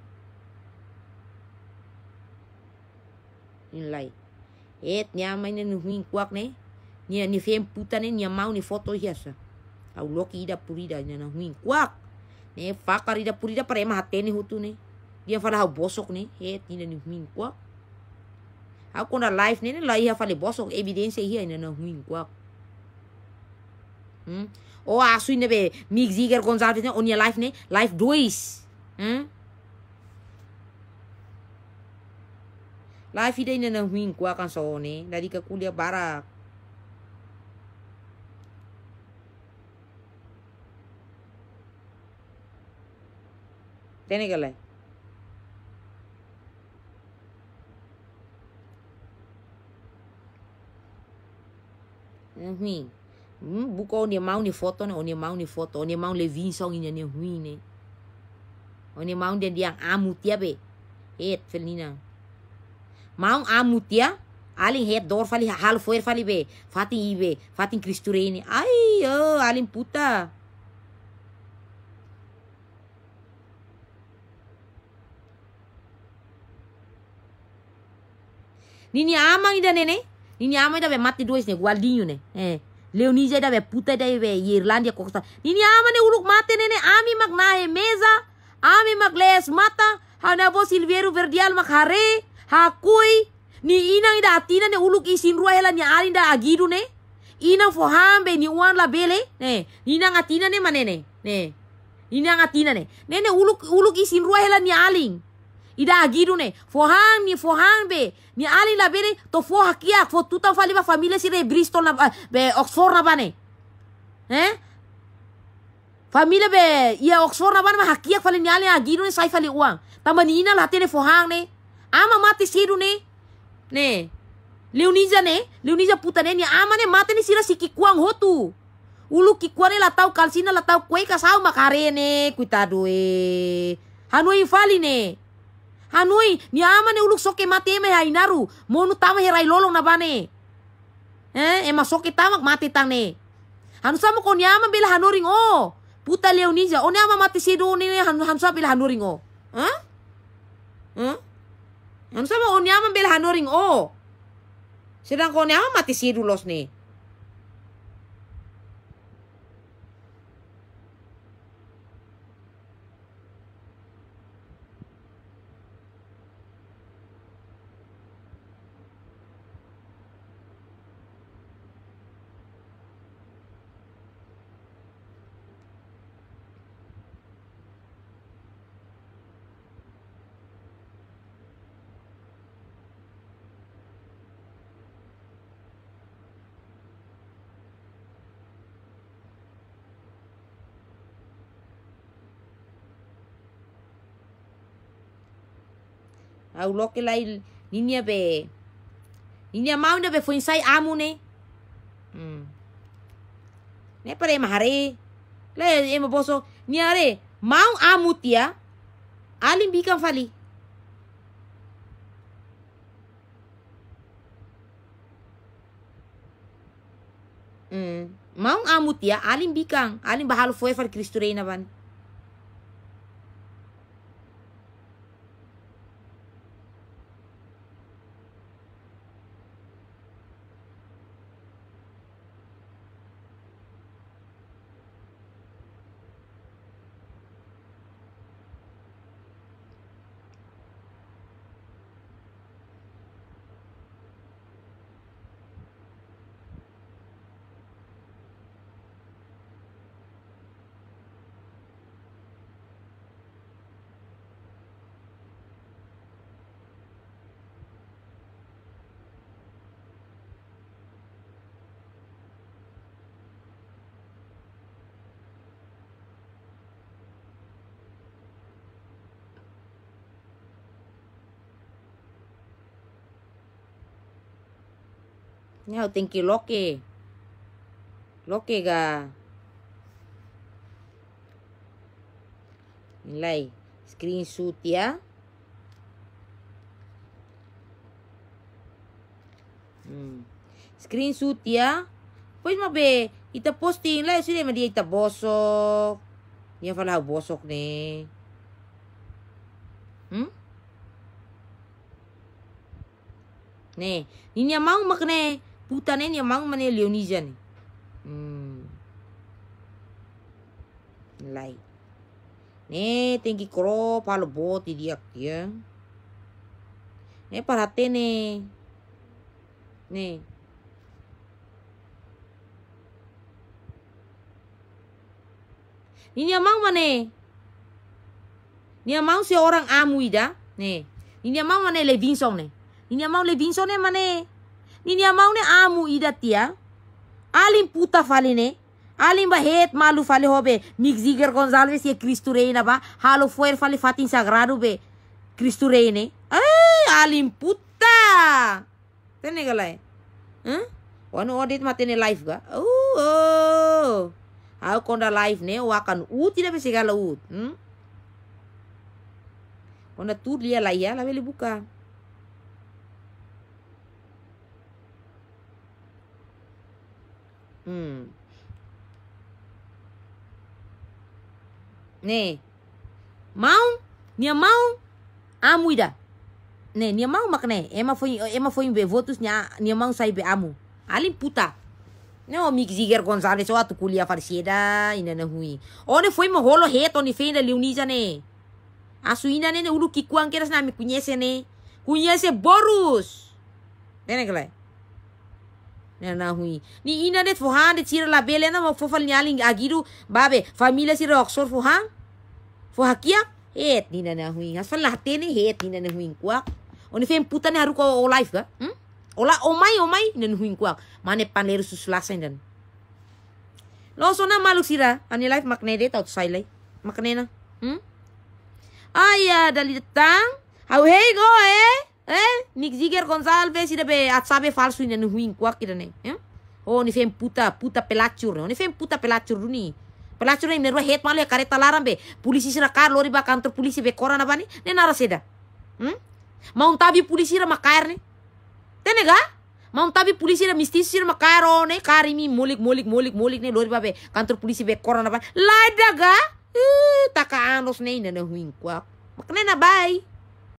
inlai het nya ma na huing kwa ne nia ni fem puta ne nia mau ni foto hiasa au loki ida purida na huing kwa ne fakarida purida pare ma hatene hutu ne dia fala ha bosok ne he tina ni huing kwa ha kona live ne la ia fale bosok evidência ia na huing kwa hmm o asu ne be mig ziger Gonçalves ne onia live ne live dois hmm live ida na huing kwa kan so ne dari ka kuliah barak Tene galai. Hui. Hmm, buka onia mau ni foto ne, onia mau ni foto, onia mau Levinson ina ni hui ne. Onia mau dia diang amu tia be. Het felina. Mau amu tia, aling het dor fali hal foer fali be. Fatin ibe, fatin Kristureni. Ai, oh, aling puta. Nini amang ida nene. Nini amang ida be mati dois ne Gualdinho ne. Eh. Leonisa ida be puta ida be Irlandia koksa. Nini amang ne uluk mate nene ami mak nahe meza. Ami mak les mata. Hana bo Silveiro Verdial mak hare. Hakui. Ni inang ida atina ne uluk isin rua hela ni alinda agidu ne. Inang fo hambe ni uan la bele. Ne. Inang atina ne manene. Ne. Inang atina ne. Nene uluk uluk isin rua hela ni aling. Ida agidu ne. Fo hang ni fo hang be. Ni aling la bele to fo hakia fo tuta fali ba familia sire Bristol na be Oxford na bane. Eh? Familia be ia Oxford na bane ma hakia fali ni aling agidu ne sai fali uang. Tamba ni ina la tene fo hang ne. Ama mati sidu ne. Ne. Leonisa ne. Leonisa puta ne ni ama ne mati ne sira siki kuang hotu. Ulu kikuane la tau kalsina la tau kue kasau makare ne kuitado e. Hanoi fali ne. Hanoi ni ama ne uluk soke mati eme hainaru. Monu tama herai lolong na bane. Eh ema soke tamak mati tang ne. Hanu sama ko ni ama bela hanoring o. Puta Leonisa. O ni ama mati sido ne hanu hanu sama bela hanoring o. Hah? Hah? Hanu sama o ni ama bela hanoring o. Sedang ko ni ama mati sido los ne. Au loke lai ninia be. Ninia mau na be foi sai amu ne. Hmm. Ne pare mahare. Le ema boso niare mau amu tia. Alim bikang fali. Hmm. Mau amu tia alim bikang. Alim bahalo foi fal Kristo reina ban. Nyau thank you loke. Loke ga. Nilai screenshot ya. Hmm. Screenshot ya. Pois mabe ita posting lah sudah ma dia ita bosok. Dia fala bosok ne. Hmm? Ne, ini mau makne puta ne ni mau mane Leonisa ne. Hmm. Lai. Ne, tinggi kro palo boti dia dia. Ne parate ne. Ne. Ini mau mane. Ini mau si orang amu ida. Ne. Ini mau mane Levinson ne. Ini mau Levinson ne mane. Ini mau ne amu ida tia. Alim puta fale ne. Alim bahet malu fale hobe. Mik ziger Gonçalves e Cristo reina ba. Halo foer fale fatin sagrado be. Cristo reina. Ay, alim puta. Tene galai. Huh? Wanu audit matene live ga. Oh. oh. Aku konda live ne wakan ut tidak bisa gala ut. Hmm? Konda tur dia lah ya, lah beli buka. Hmm. Nih. Mau? Nia mau? Amu ida. Ne, nia mau makne. Ema foi ema foi be votos nya nia mau sai be amu. Alim puta. No mix ziger Gonçalves waktu kuliah farseda ina na hui. One foi mo holo reto ni fenda Leonisa ne. Asu ina ne ulu kikuang keras na me conhece ne. Conhece Borus. Tene kala. Na na hui. Ni ina net fohan de tira la bele na mo fofal nyaling agiru babe família sira Oxford fohan. Fohakia het ni na na hui. Asfal la tene het ni na na hui kwa. Oni fem puta ne haru ko o life ka? Hmm? Ola omai omai nen huing kuak. Mane paneru suslasa dan. Lo sona maluk sira. Ani life makne de tau sai lai. Makne na. Hmm? Aya dali datang. How hey go eh? Eh? Nik ziger Gonçalves ida be atsabe falsu nen huing kuak ida ne. Eh? Oh ni fem puta puta pelacur. Ni fem puta pelacur ni. Pelacur ni nerwa het malu kareta larang be. Polisi sira kar lori ba kantor polisi be korana bani. Ne nara seda. Hmm? Mau tabi polisi ra makair ni. Tenega? Mau tabi polisi ra mistis sira makaro ne karimi molik molik molik molik ne lori babe kantor polisi be korana ba. Ladaga? Eh taka anos ne ina na huing kwa. Makne na bye.